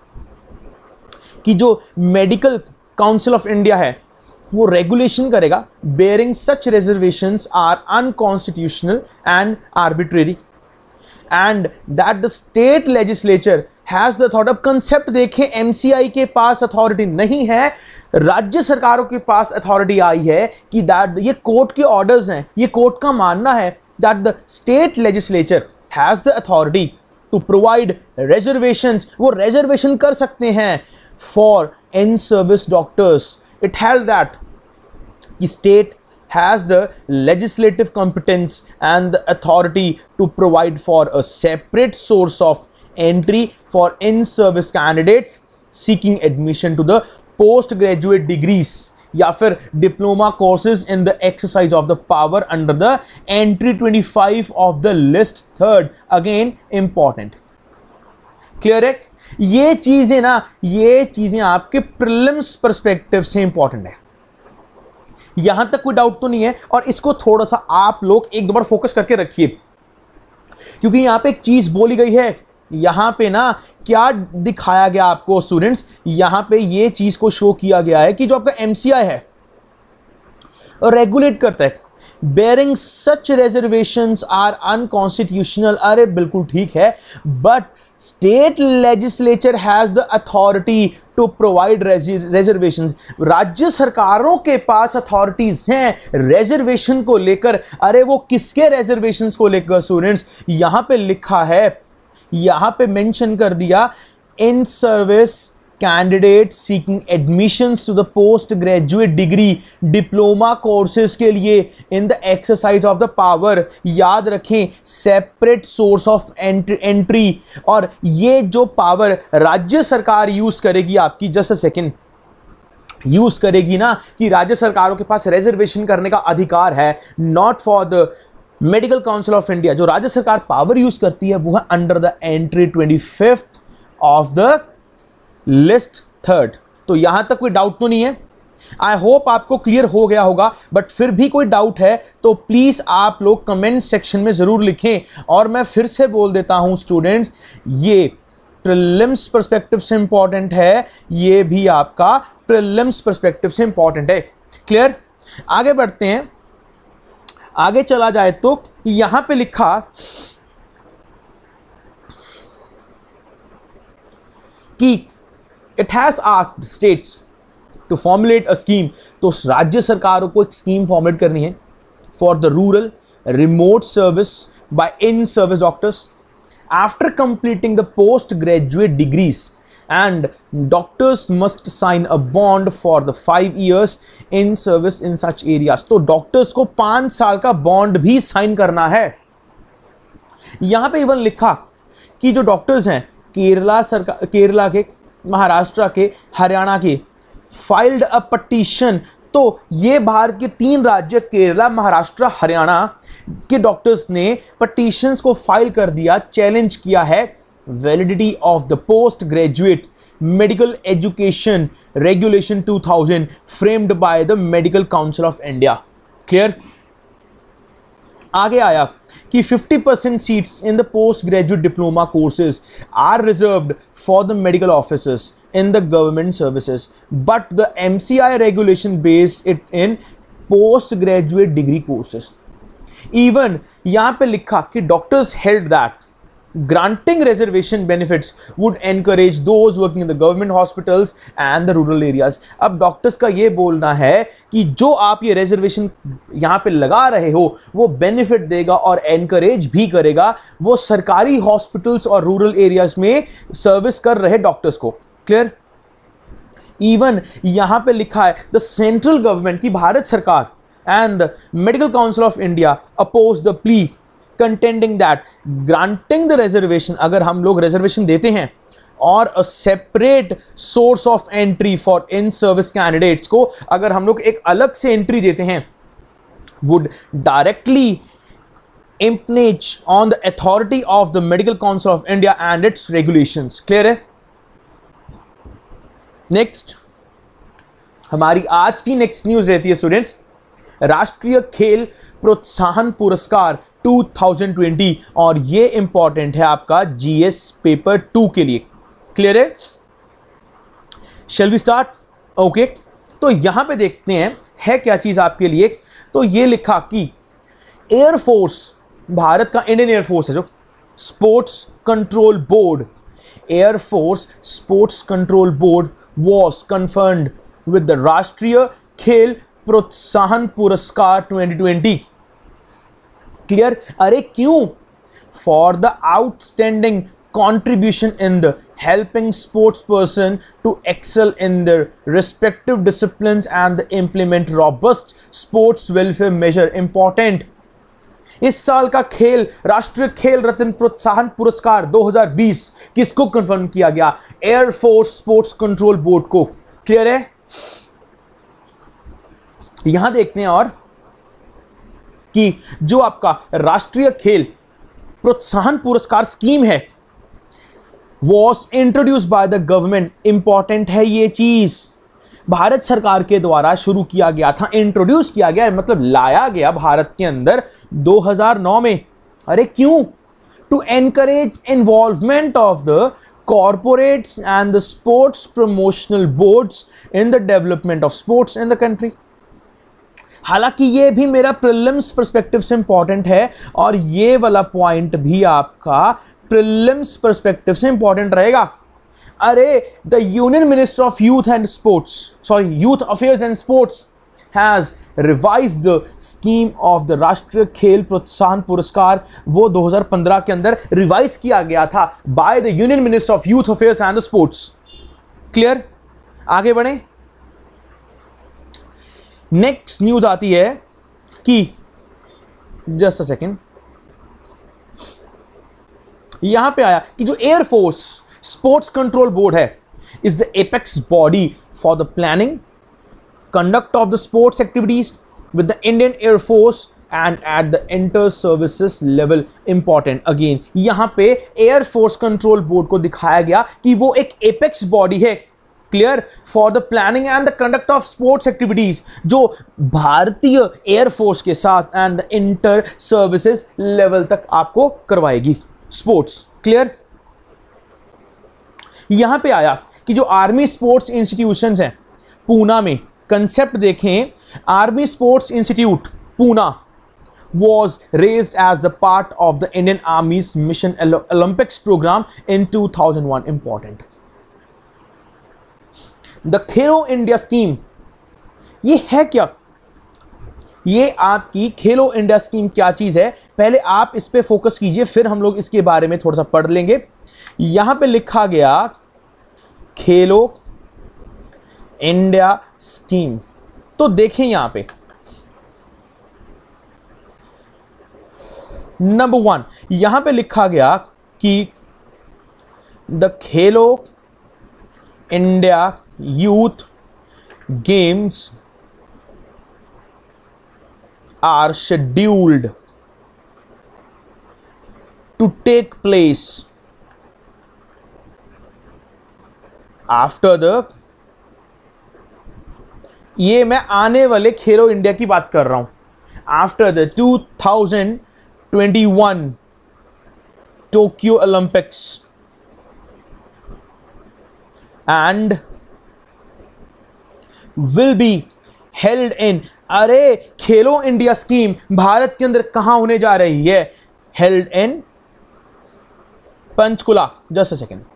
कि जो मेडिकल काउंसिल ऑफ इंडिया है वो रेगुलेशन करेगा bearing such reservations are unconstitutional and arbitrary and that the state legislature has the authority. अब कंसेप्ट देखें, एमसीआई के पास अथॉरिटी नहीं है, राज्य सरकारों के पास अथॉरिटी आई है कि दैट ये कोर्ट के ऑर्डर्स हैं, ये कोर्ट का मानना है that the state legislature has the authority to provide reservations, वो रिजर्वेशन कर सकते हैं for in service doctors. It held that कि state has the legislative competence and the authority to provide for a separate source of entry for in-service candidates seeking admission to the post-graduate degrees या फिर diploma courses in the exercise of the power under the entry 25 of the list third. Again important. Clear है? ये चीजें ना, ये चीजें आपके प्रीलिम्स पर्सपेक्टिव से इंपॉर्टेंट है. यहां तक कोई डाउट तो नहीं है, और इसको थोड़ा सा आप लोग एक दो बार फोकस करके रखिए, क्योंकि यहां पे एक चीज बोली गई है. यहां पे ना क्या दिखाया गया आपको स्टूडेंट्स, यहां पे ये चीज को शो किया गया है कि जो आपका एमसीआई है रेगुलेट करता है, bearing such reservations are unconstitutional. अरे बिल्कुल ठीक है, but state legislature has the authority to provide reservations. राज्य सरकारों के पास अथॉरिटीज हैं रिजर्वेशन को लेकर. अरे वो किसके रिजर्वेशंस को लेकर स्टूडेंट्स? यहां पे लिखा है, यहां पे मेंशन कर दिया, in service candidate seeking admissions to the post graduate degree diploma courses के लिए in the exercise of the power. याद रखें, सेपरेट सोर्स ऑफ एंट्री. और ये जो पावर राज्य सरकार यूज करेगी आपकी, जस्ट अ सेकेंड, यूज करेगी ना, कि राज्य सरकारों के पास रिजर्वेशन करने का अधिकार है, not for the medical council of India. जो राज्य सरकार पावर यूज करती है वो है under the entry 25 of the list third. तो यहां तक कोई डाउट तो नहीं है. आई होप आपको क्लियर हो गया होगा, बट फिर भी कोई डाउट है तो प्लीज आप लोग कमेंट सेक्शन में जरूर लिखें. और मैं फिर से बोल देता हूं स्टूडेंट्स, ये प्रीलिम्स पर्सपेक्टिव से इंपॉर्टेंट है, ये भी आपका प्रीलिम्स पर्सपेक्टिव से इंपॉर्टेंट है. क्लियर? आगे बढ़ते हैं. आगे चला जाए तो यहां पे लिखा कि it has asked states to formulate a scheme. तो राज्य सरकारों को एक स्कीम फॉर्मुलेट करनी है for the rural remote service by in service doctors after completing the post graduate degrees, and doctors must sign a bond for the 5 years in service in such areas. तो डॉक्टर्स को 5 साल का बॉन्ड भी साइन करना है. यहां पे इवन लिखा कि जो डॉक्टर्स हैं केरला सरकार, केरला के, महाराष्ट्र के, हरियाणा के, फाइल्ड अ पटिशन. तो ये भारत के 3 राज्य केरला, महाराष्ट्र, हरियाणा के डॉक्टर्स ने पटिशंस को फाइल कर दिया, चैलेंज किया है validity of the postgraduate medical education regulation 2000 framed by the Medical Council of India. Clear? आगे आया कि 50% seats in the postgraduate diploma courses are reserved for the medical officers in the government services, but the MCI regulation base it in postgraduate degree courses. Even यहां पे लिखा कि doctors held that granting reservation benefits would encourage those working in the government hospitals and the rural areas. अब डॉक्टर्स का ये बोलना है कि जो आप ये रिजर्वेशन यहाँ पे लगा रहे हो वो बेनिफिट देगा और एनकरेज भी करेगा वो सरकारी हॉस्पिटल्स और रूरल एरियाज में सर्विस कर रहे डॉक्टर्स को. क्लियर? इवन यहाँ पे लिखा है द सेंट्रल गवर्नमेंट की भारत सरकार and the medical council of India oppose the plea contending that granting the reservation, अगर हम लोग रिजर्वेशन देते हैं और a separate source of entry for in service candidates को अगर हम लोग एक अलग से एंट्री देते हैं, would directly impinge on the authority of the Medical Council of India and its regulations. Clear है? नेक्स्ट, हमारी आज की नेक्स्ट न्यूज रहती है स्टूडेंट्स, राष्ट्रीय खेल प्रोत्साहन पुरस्कार 2020, और ये इंपॉर्टेंट है आपका जीएस पेपर 2 के लिए. क्लियर है? Shall we start? ओके, तो यहां पे देखते हैं है क्या चीज आपके लिए. तो ये लिखा कि एयरफोर्स, भारत का इंडियन एयरफोर्स है जो sports control board, air force sports control board was confirmed with the Rashtriya Khel Protsahan Puraskar 2020. Clear? अरे क्यों? For the outstanding contribution in the helping sports person to excel in their respective disciplines and the implement robust sports welfare measure. Important इस साल का खेल राष्ट्रीय खेल रत्न प्रोत्साहन पुरस्कार 2020 किसको कंफर्म किया गया? एयरफोर्स स्पोर्ट्स कंट्रोल बोर्ड को। क्लियर है? यहां देखते हैं और कि जो आपका राष्ट्रीय खेल प्रोत्साहन पुरस्कार स्कीम है was introduce by the government. Important है ये चीज, भारत सरकार के द्वारा शुरू किया गया था, इंट्रोड्यूस किया गया मतलब लाया गया भारत के अंदर 2009 में। अरे क्यों? To encourage involvement of the corporates and the sports promotional boards in the development of sports in the country. हालांकि ये भी मेरा प्रीलिम्स पर्सपेक्टिव से इंपॉर्टेंट है और ये वाला पॉइंट भी आपका प्रीलिम्स पर्सपेक्टिव से इंपॉर्टेंट रहेगा। अरे the union minister of youth affairs and sports has revised the scheme of the Rashtriya Khel Protsahan पुरस्कार। वो 2015 के अंदर रिवाइज किया गया था by the union minister of youth affairs and sports. Clear? आगे बढ़े। नेक्स्ट न्यूज आती है कि जस्ट अ सेकेंड, यहां पे आया कि जो एयरफोर्स स्पोर्ट्स कंट्रोल बोर्ड है is the apex body for the planning conduct of the sports activities with the Indian air force and at the inter services level. Important again, यहां पे एयरफोर्स कंट्रोल बोर्ड को दिखाया गया कि वो एक एपेक्स बॉडी है। Clear? For the planning and the conduct of sports activities, जो भारतीय एयरफोर्स के साथ and the inter services level तक आपको करवाएगी स्पोर्ट्स। क्लियर? यहां पे आया कि जो आर्मी स्पोर्ट्स इंस्टीट्यूशंस हैं पूना में, कंसेप्ट देखें, army sports institute Poona was raised as the part of the Indian Army's Mission Olympics program in 2001. Important. The Khelo India scheme, ये है क्या? ये आपकी खेलो इंडिया स्कीम क्या चीज है, पहले आप इस पे फोकस कीजिए, फिर हम लोग इसके बारे में थोड़ा सा पढ़ लेंगे। यहां पे लिखा गया खेलो इंडिया स्कीम, तो देखें यहां पे नंबर 1 यहां पे लिखा गया कि the Khelo India Youth Games are scheduled to take place after the, ये मैं आने वाले खेलो इंडिया की बात कर रहा हूं, after the 2021 Tokyo Olympics and will be held in। अरे खेलो इंडिया स्कीम भारत के अंदर कहां होने जा रही है? held in Panchkula. Just a second,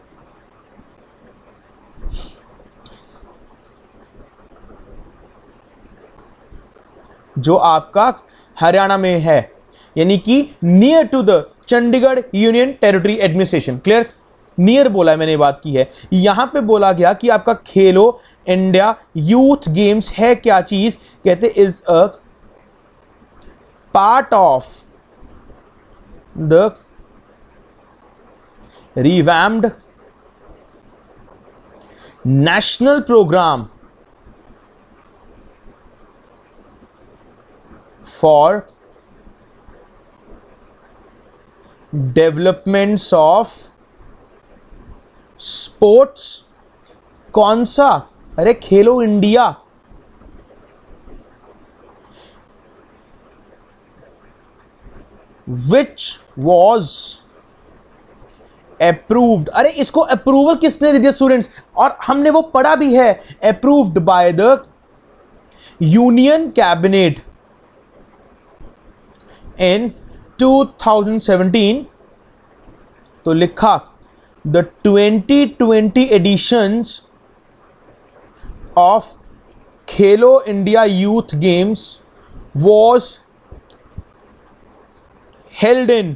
जो आपका हरियाणा में है, यानी कि near to the Chandigarh union territory administration. Clear? Near बोला है, मैंने बात की है। यहां पे बोला गया कि आपका खेलो इंडिया यूथ गेम्स है क्या चीज? कहते is a part of the revamped national programme for developments of sports. कौन सा? अरे खेलो इंडिया। Which was approved. अरे इसको अप्रूवल किसने दे दिया स्टूडेंट्स? और हमने वो पढ़ा भी है, approved by the union cabinet in 2017। तो लिखा the 2020 editions of Khelo India Youth Games was held in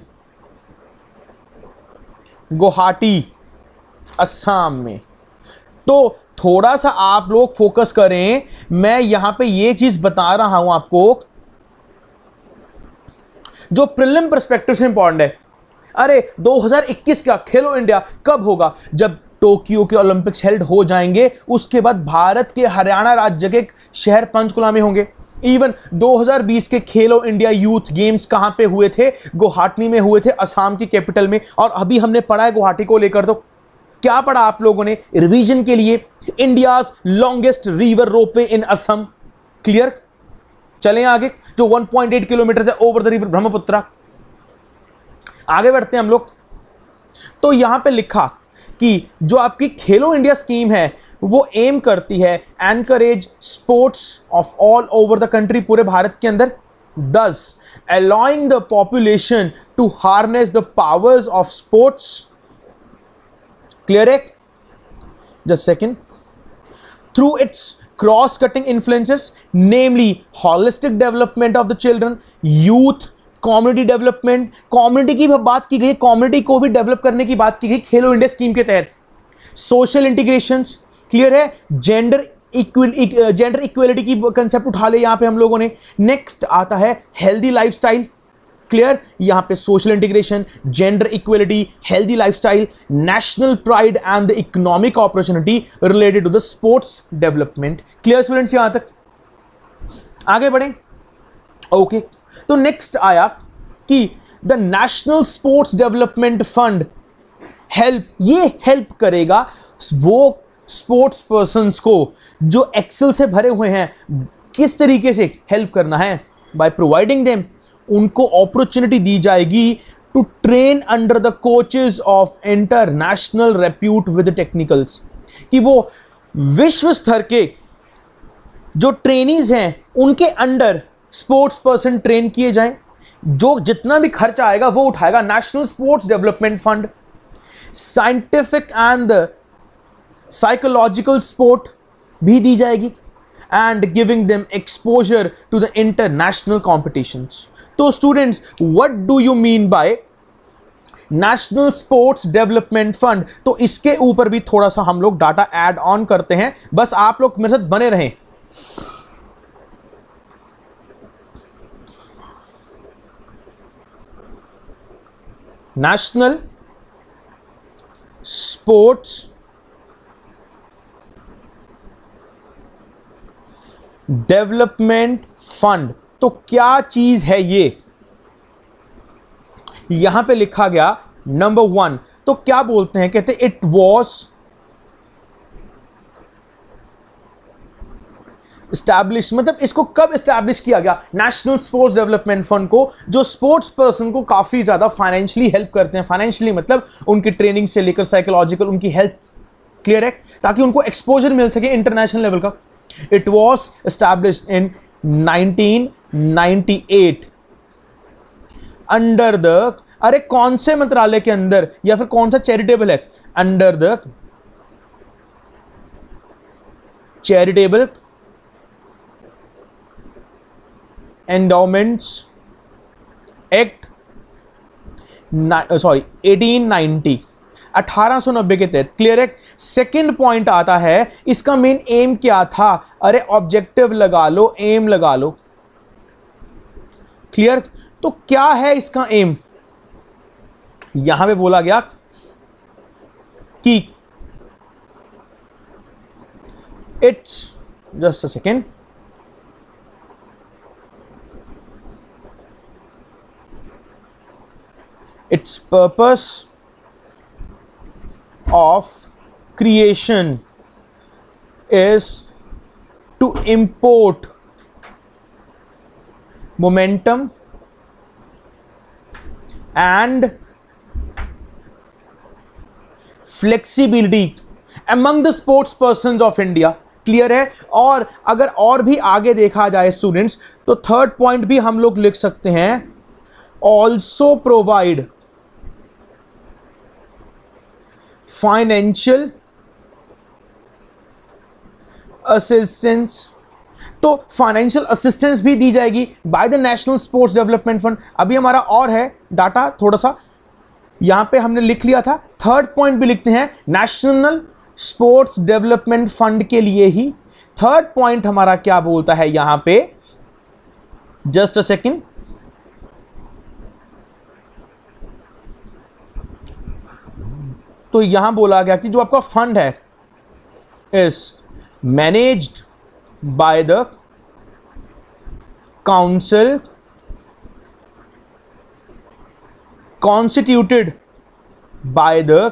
Guwahati, Assam में। तो थोड़ा सा आप लोग फोकस करें, मैं यहां पे ये चीज बता रहा हूं आपको, जो प्रीलिम पर्सपेक्टिव से इंपॉर्टेंट है। अरे 2021 का खेलो इंडिया कब होगा? जब टोक्यो के ओलंपिक्स हेल्ड हो जाएंगे, उसके बाद भारत के हरियाणा राज्य के शहर पंचकुला में होंगे। इवन 2020 के खेलो इंडिया यूथ गेम्स कहां पे हुए थे? गुवाहाटी में हुए थे, असम की कैपिटल में। और अभी हमने पढ़ा है गुवाहाटी को लेकर, तो क्या पढ़ा आप लोगों ने रिवीजन के लिए? India's longest river ropeway in Assam. Clear? चलें आगे, जो 1.8 किलोमीटर है ओवर द रिवर ब्रह्मपुत्र। आगे बढ़ते हैं हम लोग। तो यहां पे लिखा कि जो आपकी खेलो इंडिया स्कीम है वो एम करती है encourage sports of all over the country, पूरे भारत के अंदर, thus allowing the population to harness the powers of sports. Clear it? Just a second. Through its cross-cutting influences, namely holistic development of the children, youth, community development, community की बात की गई, कम्युनिटी को भी डेवलप करने की बात की गई खेलो इंडिया स्कीम के तहत। सोशल इंटीग्रेशंस, क्लियर है, जेंडर इक्वेलिटी की कंसेप्ट उठा ले यहां पे हम लोगों ने। नेक्स्ट आता है हेल्दी लाइफस्टाइल, क्लियर, यहां पे social integration, gender equality, healthy lifestyle, national pride and the economic opportunity related to the sports development. Clear students? यहां तक आगे बढ़े। ओके, तो नेक्स्ट आया कि the national sports development fund help करेगा वो स्पोर्ट्स पर्सन्स को जो एक्सेल से भरे हुए हैं। किस तरीके से हेल्प करना है? बाय प्रोवाइडिंग देम, उनको अपॉर्चुनिटी दी जाएगी to train under the coaches of international repute with technicals, कि वो विश्व स्तर के जो ट्रेनीज हैं उनके अंडर स्पोर्ट्स पर्सन ट्रेन किए जाएं। जो जितना भी खर्चा आएगा वो उठाएगा national sports development fund. Scientific and psychological support भी दी जाएगी and giving them exposure to the international competitions. तो students, what do you mean by national sports development fund? तो इसके ऊपर भी थोड़ा सा हम लोग डाटा ऐड ऑन करते हैं, बस आप लोग मेरे साथ बने रहें। नेशनल स्पोर्ट्स डेवलपमेंट फंड, तो क्या चीज है ये? यहां पे लिखा गया नंबर 1, तो क्या बोलते हैं? कहते इट वॉज एस्टैब्लिश, मतलब इसको कब एस्टैब्लिश किया गया? नेशनल स्पोर्ट्स डेवलपमेंट फंड को, जो स्पोर्ट्स पर्सन को काफी ज्यादा फाइनेंशियली हेल्प करते हैं। फाइनेंशियली मतलब उनकी ट्रेनिंग से लेकर साइकोलॉजिकल, उनकी हेल्थ, क्लियर है, ताकि उनको एक्सपोजर मिल सके इंटरनेशनल लेवल का। It was established in 1998 under the, अरे कौन से मंत्रालय के अंदर, या फिर कौन सा चैरिटेबल है? Under the charitable endowments act 1890, 1890 के तहत। क्लियर है? सेकेंड पॉइंट आता है, इसका मेन एम क्या था? अरे ऑब्जेक्टिव लगा लो, एम लगा लो। क्लियर? तो क्या है इसका एम? यहां पे बोला गया कि it's, just a second, its purpose of creation is to import momentum and flexibility among the sports persons of India। Clear है? और अगर और भी आगे देखा जाए स्टूडेंट्स, तो थर्ड पॉइंट भी हम लोग लिख सकते हैं, also provide फाइनेंशियल असिस्टेंस। तो फाइनेंशियल असिस्टेंस भी दी जाएगी by the national sports development fund. अभी हमारा और है डाटा थोड़ा सा, यहां पे हमने लिख लिया था, थर्ड पॉइंट भी लिखते हैं नेशनल स्पोर्ट्स डेवलपमेंट फंड के लिए ही। थर्ड पॉइंट हमारा क्या बोलता है यहां पे? जस्ट अ सेकेंड, तो यहां बोला गया कि जो आपका फंड है is managed by the council constituted by the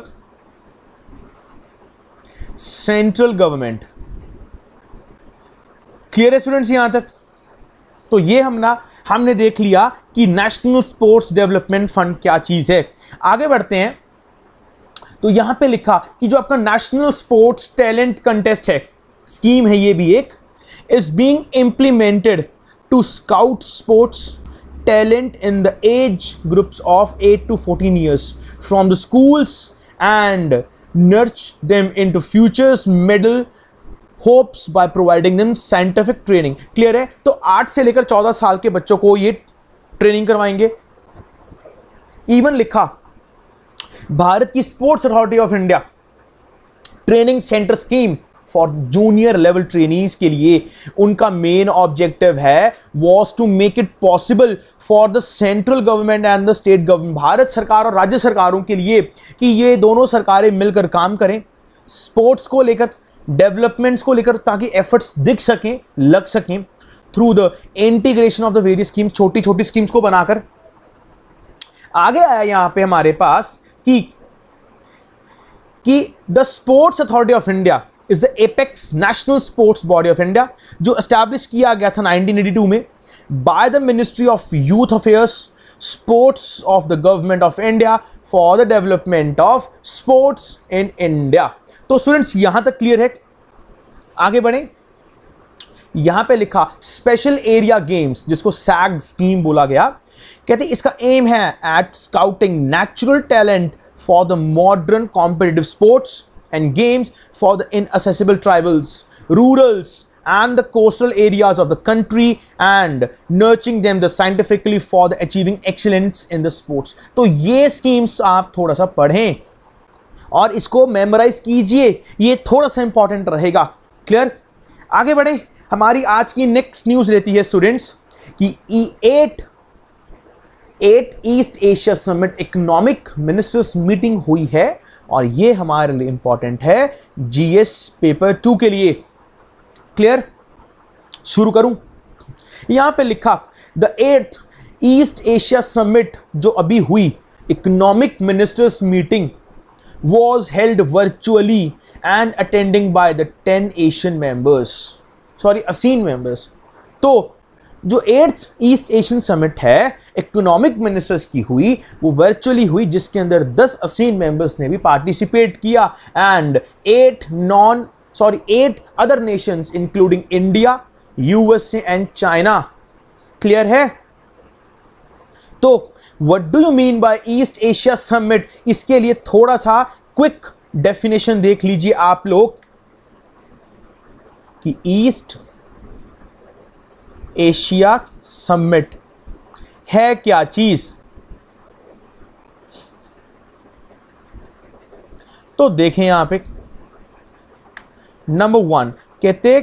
central government. Clear है स्टूडेंट्स यहां तक? तो ये हमने देख लिया कि नेशनल स्पोर्ट्स डेवलपमेंट फंड क्या चीज है। आगे बढ़ते हैं, तो यहां पे लिखा कि जो आपका नेशनल स्पोर्ट्स टैलेंट कंटेस्ट है, स्कीम है ये भी एक, is being implemented to scout sports talent in the age groups of 8 to 14 years from the schools and nurture them into futures medal hopes by providing them scientific training। Clear है? तो 8 से लेकर 14 साल के बच्चों को ये ट्रेनिंग करवाएंगे। इवन लिखा भारत की sports authority of India training centre scheme for junior level trainees के लिए उनका मेन ऑब्जेक्टिव है was to make it possible for the central government and the state government, Bharat सरकार और राज्य सरकारों के लिए, कि ये दोनों सरकारें मिलकर काम करें स्पोर्ट्स को लेकर, डेवलपमेंट्स को लेकर, ताकि एफर्ट्स दिख सकें, लग सकें through the integration of the various schemes, छोटी छोटी स्कीम्स को बनाकर। आगे आया यहां पे हमारे पास कि the sports authority of India is the apex national sports body of India, जो एस्टैब्लिश किया गया था 1982 में by the ministry of youth affairs sports of the government of India for the development of sports in India. तो स्टूडेंट्स यहां तक क्लियर है? आगे बढ़े, यहां पे लिखा स्पेशल एरिया गेम्स, जिसको सैग स्कीम बोला गया, कहते इसका एम है at scouting natural talent for the modern competitive sports and games for the inaccessible tribals, rurals and the coastal areas of the country and nurturing them the scientifically for the achieving excellence in the sports। तो ये schemes आप थोड़ा सा पढ़ें और इसको मेमोराइज कीजिए, ये थोड़ा सा इंपॉर्टेंट रहेगा। क्लियर? आगे बढ़े, हमारी आज की नेक्स्ट न्यूज रहती है स्टूडेंट्स कि 8 East Asia summit economic ministers meeting हुई है और ये हमारे लिए इंपॉर्टेंट है जीएस पेपर 2 के लिए। क्लियर? शुरू करूं, यहां पे लिखा the 8th east Asia summit जो अभी हुई economic ministers meeting was held virtually and attending by the 10 ASEAN members, ASEAN members। तो जो 8th ईस्ट एशियन समिट है इकोनॉमिक मिनिस्टर्स की हुई, वो वर्चुअली हुई, जिसके अंदर 10 ASEAN मेंबर्स ने भी पार्टिसिपेट किया and 8 other nations including India, USA and China. Clear है? तो what do you mean by East Asia summit? इसके लिए थोड़ा सा क्विक डेफिनेशन देख लीजिए आप लोग कि ईस्ट एशिया समिट है क्या चीज। तो देखें यहां पे नंबर 1 कहते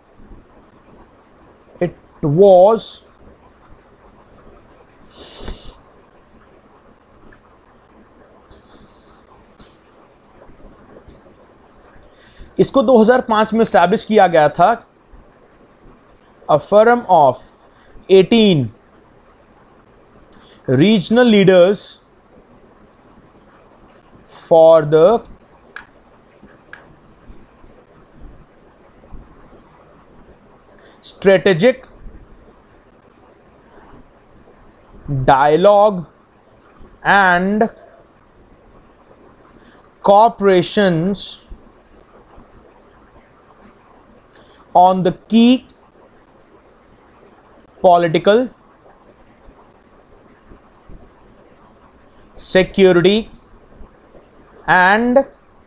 इट वॉज इसको 2005 में स्टैब्लिश किया गया था। A forum of 18 regional leaders for the strategic dialogue and cooperations on the key political, security and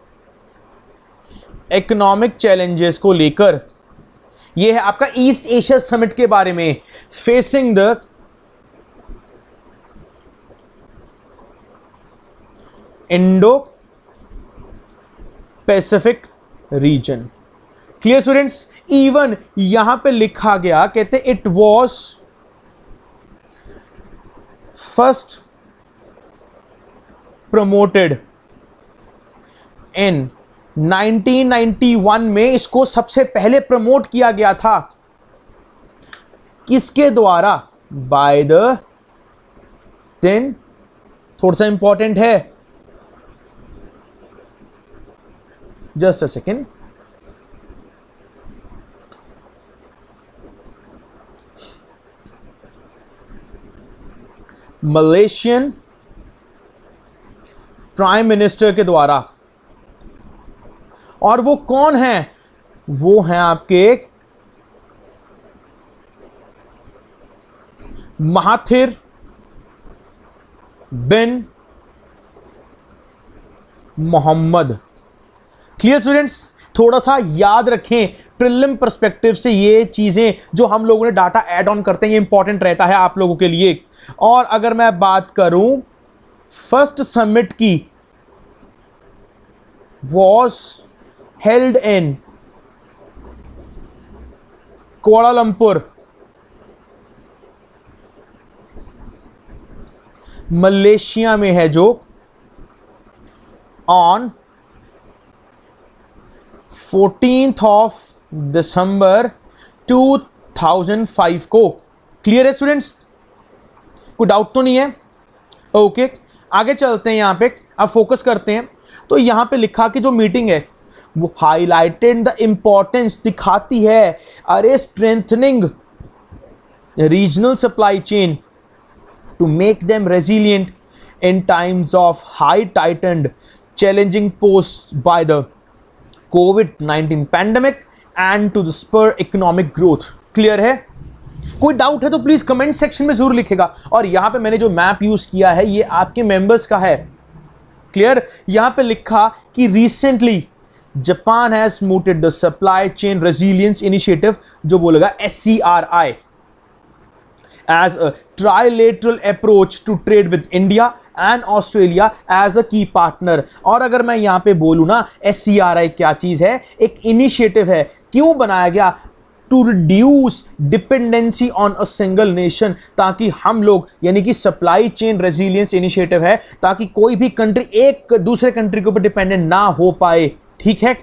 economic challenges को लेकर। यह है आपका ईस्ट एशिया समिट के बारे में, facing the Indo Pacific region. Clear students? Even यहां पे लिखा गया, कहते it was first promoted in 1991 में इसको सबसे पहले प्रमोट किया गया था, किसके द्वारा? बाय द, देन थोड़ा सा इंपॉर्टेंट है, just a second, Malaysian prime minister के द्वारा। और वो कौन है? वो हैं आपके Mahathir bin Mohamad. Clear students? थोड़ा सा याद रखें, प्रीलिम पर्सपेक्टिव से ये चीजें जो हम लोगों ने डाटा ऐड ऑन करते हैं ये इंपॉर्टेंट रहता है आप लोगों के लिए। और अगर मैं बात करूं फर्स्ट समिट की, was held in Kuala Lumpur, Malaysia में है, जो ऑन 14th ऑफ दिसंबर 2005 को। क्लियर है स्टूडेंट्स? कोई डाउट तो नहीं है? ओके, आगे चलते हैं। यहां पे अब फोकस करते हैं। तो यहां पे लिखा कि जो मीटिंग है वो हाईलाइटेड द इंपॉर्टेंस, दिखाती है, अरे strengthening regional supply chain to make them resilient in times of high tightened challenging posed by the COVID-19 pandemic and to the spur economic growth। Clear है? कोई डाउट है तो प्लीज कमेंट सेक्शन में जरूर लिखेगा। और यहां पे मैंने जो मैप यूज किया है ये आपके मेंबर्स का है। क्लियर? यहां पे लिखा कि recently Japan has mooted the supply chain resilience initiative, जो बोलेगा SCRI, as a trilateral approach to trade with India and Australia as a key partner। और अगर मैं यहां पे बोलूं ना, SCRI क्या चीज है? एक इनिशिएटिव है। क्यों बनाया गया? To reduce dependency on a single nation, ताकि हम लोग, यानी कि सप्लाई चेन रेजिलियंस इनिशिएटिव है, ताकि कोई भी कंट्री एक दूसरे कंट्री के ऊपर डिपेंडेंट ना हो पाए। ठीक है?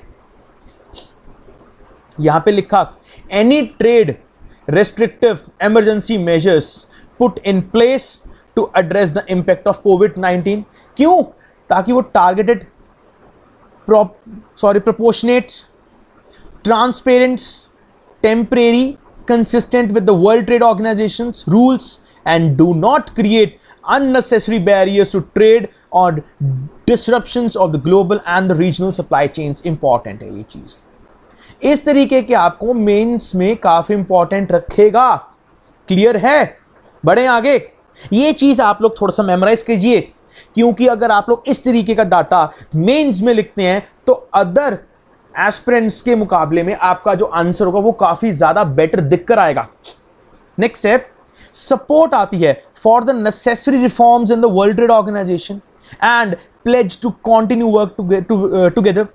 यहां पे लिखा any trade restrictive emergency measures put in place to address the impact of COVID-19। क्यों? ताकि वो targeted, proportionate, transparent, temporary, consistent with the World Trade Organization's rules and do not create unnecessary barriers to trade or disruptions of the global and the regional supply chains। important है ये चीज। इस तरीके के आपको मेंस में काफी इंपॉर्टेंट रखेगा। क्लियर है? बढ़े आगे। ये चीज आप लोग थोड़ा सा मेमोराइज कीजिए, क्योंकि अगर आप लोग इस तरीके का डाटा मेंस में लिखते हैं तो अदर एस्पिरेंट्स के मुकाबले में आपका जो आंसर होगा वो काफी ज्यादा बेटर दिखकर आएगा। नेक्स्ट स्टेप, सपोर्ट आती है for the necessary reforms in the world trade organisation and pledge to continue work together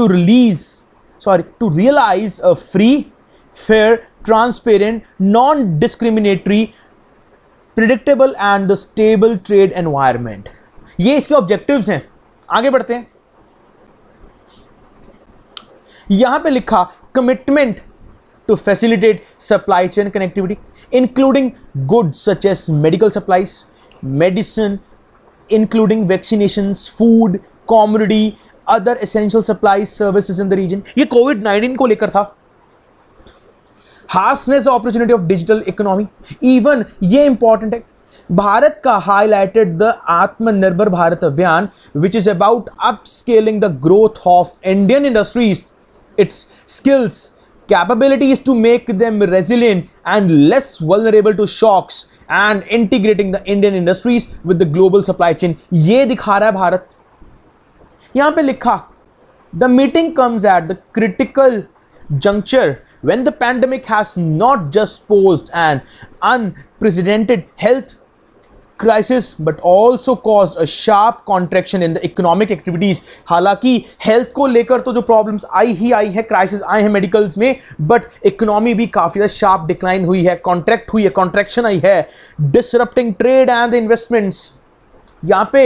to realize a free, fair, transparent, non-discriminatory, predictable and the stable trade environment। ये इसके ऑब्जेक्टिव्स हैं। आगे बढ़ते हैं। यहां पे लिखा commitment to facilitate supply chain connectivity including goods such as medical supplies, medicine including vaccinations, food, commodity, other essential supply services in the region. ये कोविड-19 को लेकर था। Harness opportunity of digital economy, even ये इंपॉर्टेंट है। भारत का highlighted the Atmanirbhar Bharat Abhiyan which is about upscaling the growth of Indian industries, its skills, capabilities to make them resilient and less vulnerable to shocks and integrating the Indian industries with the global supply chain. ये दिखा रहा है भारत। यहां पे लिखा the meeting comes at the critical juncture when the pandemic has not just posed an unprecedented health crisis but also caused a sharp contraction in the economic activities। हालांकि हेल्थ को लेकर तो जो प्रॉब्लम्स आई है, क्राइसिस आए हैं मेडिकल्स में, बट इकोनॉमी भी काफी ज्यादा शार्प डिक्लाइन हुई है, कॉन्ट्रैक्शन आई है, डिसरप्टिंग ट्रेड एंड इन्वेस्टमेंट्स। यहाँ पे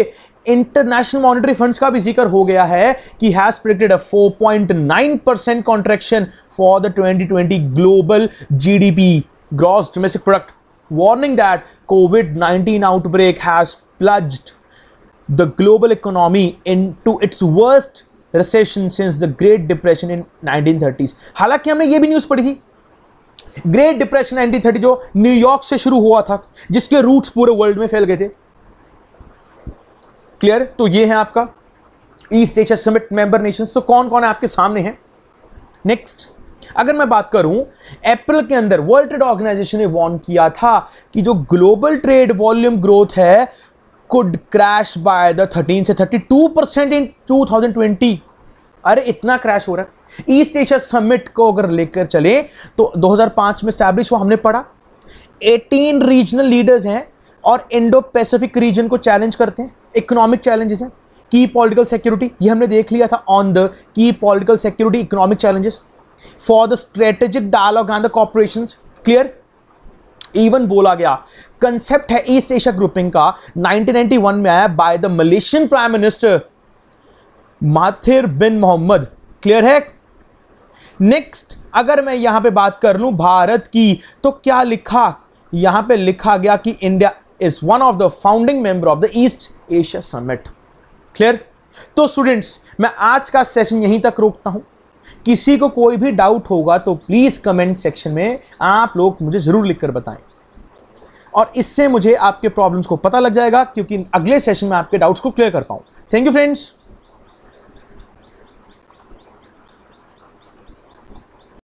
इंटरनेशनल मॉनेटरी फंड्स का भी जिक्र हो गया है कि has predicted a 4.9% contraction for the 2020 global GDP, gross domestic product, warning that कोविड-19 outbreak has plunged the global economy into its worst recession since the great depression in 1930s। हालांकि हमने ये भी न्यूज पढ़ी थी, ग्रेट डिप्रेशन 1930 जो न्यूयॉर्क से शुरू हुआ था, जिसके रूट्स पूरे वर्ल्ड में फैल गए थे। क्लियर? तो ये है आपका East Asia summit member nations. तो कौन कौन है आपके सामने है। नेक्स्ट, अगर मैं बात करूं, अप्रैल के अंदर वर्ल्ड ट्रेड ऑर्गेनाइजेशन ने वार्न किया था कि जो ग्लोबल ट्रेड वॉल्यूम ग्रोथ है कुड क्रैश बाय द 13 से 32% इन 2020। अरे इतना क्रैश हो रहा है। ईस्ट एशिया समिट को अगर लेकर चले तो 2005 में स्टैब्लिश हुआ, हमने पढ़ा 18 रीजनल लीडर्स हैं और इंडो पैसिफिक रीजन को चैलेंज करते हैं। इकोनॉमिक चैलेंजेस हैं, की पॉलिटिकल सिक्योरिटी, ये हमने देख लिया था on the key political security, economic challenges for the strategic dialogue and the corporations. Clear? Even बोला गया कंसेप्ट है ईस्ट एशिया ग्रुपिंग का 1991 में आया by the Malaysian prime minister Mahathir bin Mohamad. Clear है? नेक्स्ट, अगर मैं यहां पे बात कर लूं भारत की, तो क्या लिखा, यहां पे लिखा गया कि India is one of the founding member of the East Asia summit. Clear? तो स्टूडेंट्स, मैं आज का सेशन यहीं तक रोकता हूं। किसी को कोई भी डाउट होगा तो प्लीज कमेंट सेक्शन में आप लोग मुझे जरूर लिखकर बताएं, और इससे मुझे आपके प्रॉब्लम्स को पता लग जाएगा, क्योंकि अगले सेशन में आपके डाउट्स को क्लियर कर पाऊं। Thank you friends.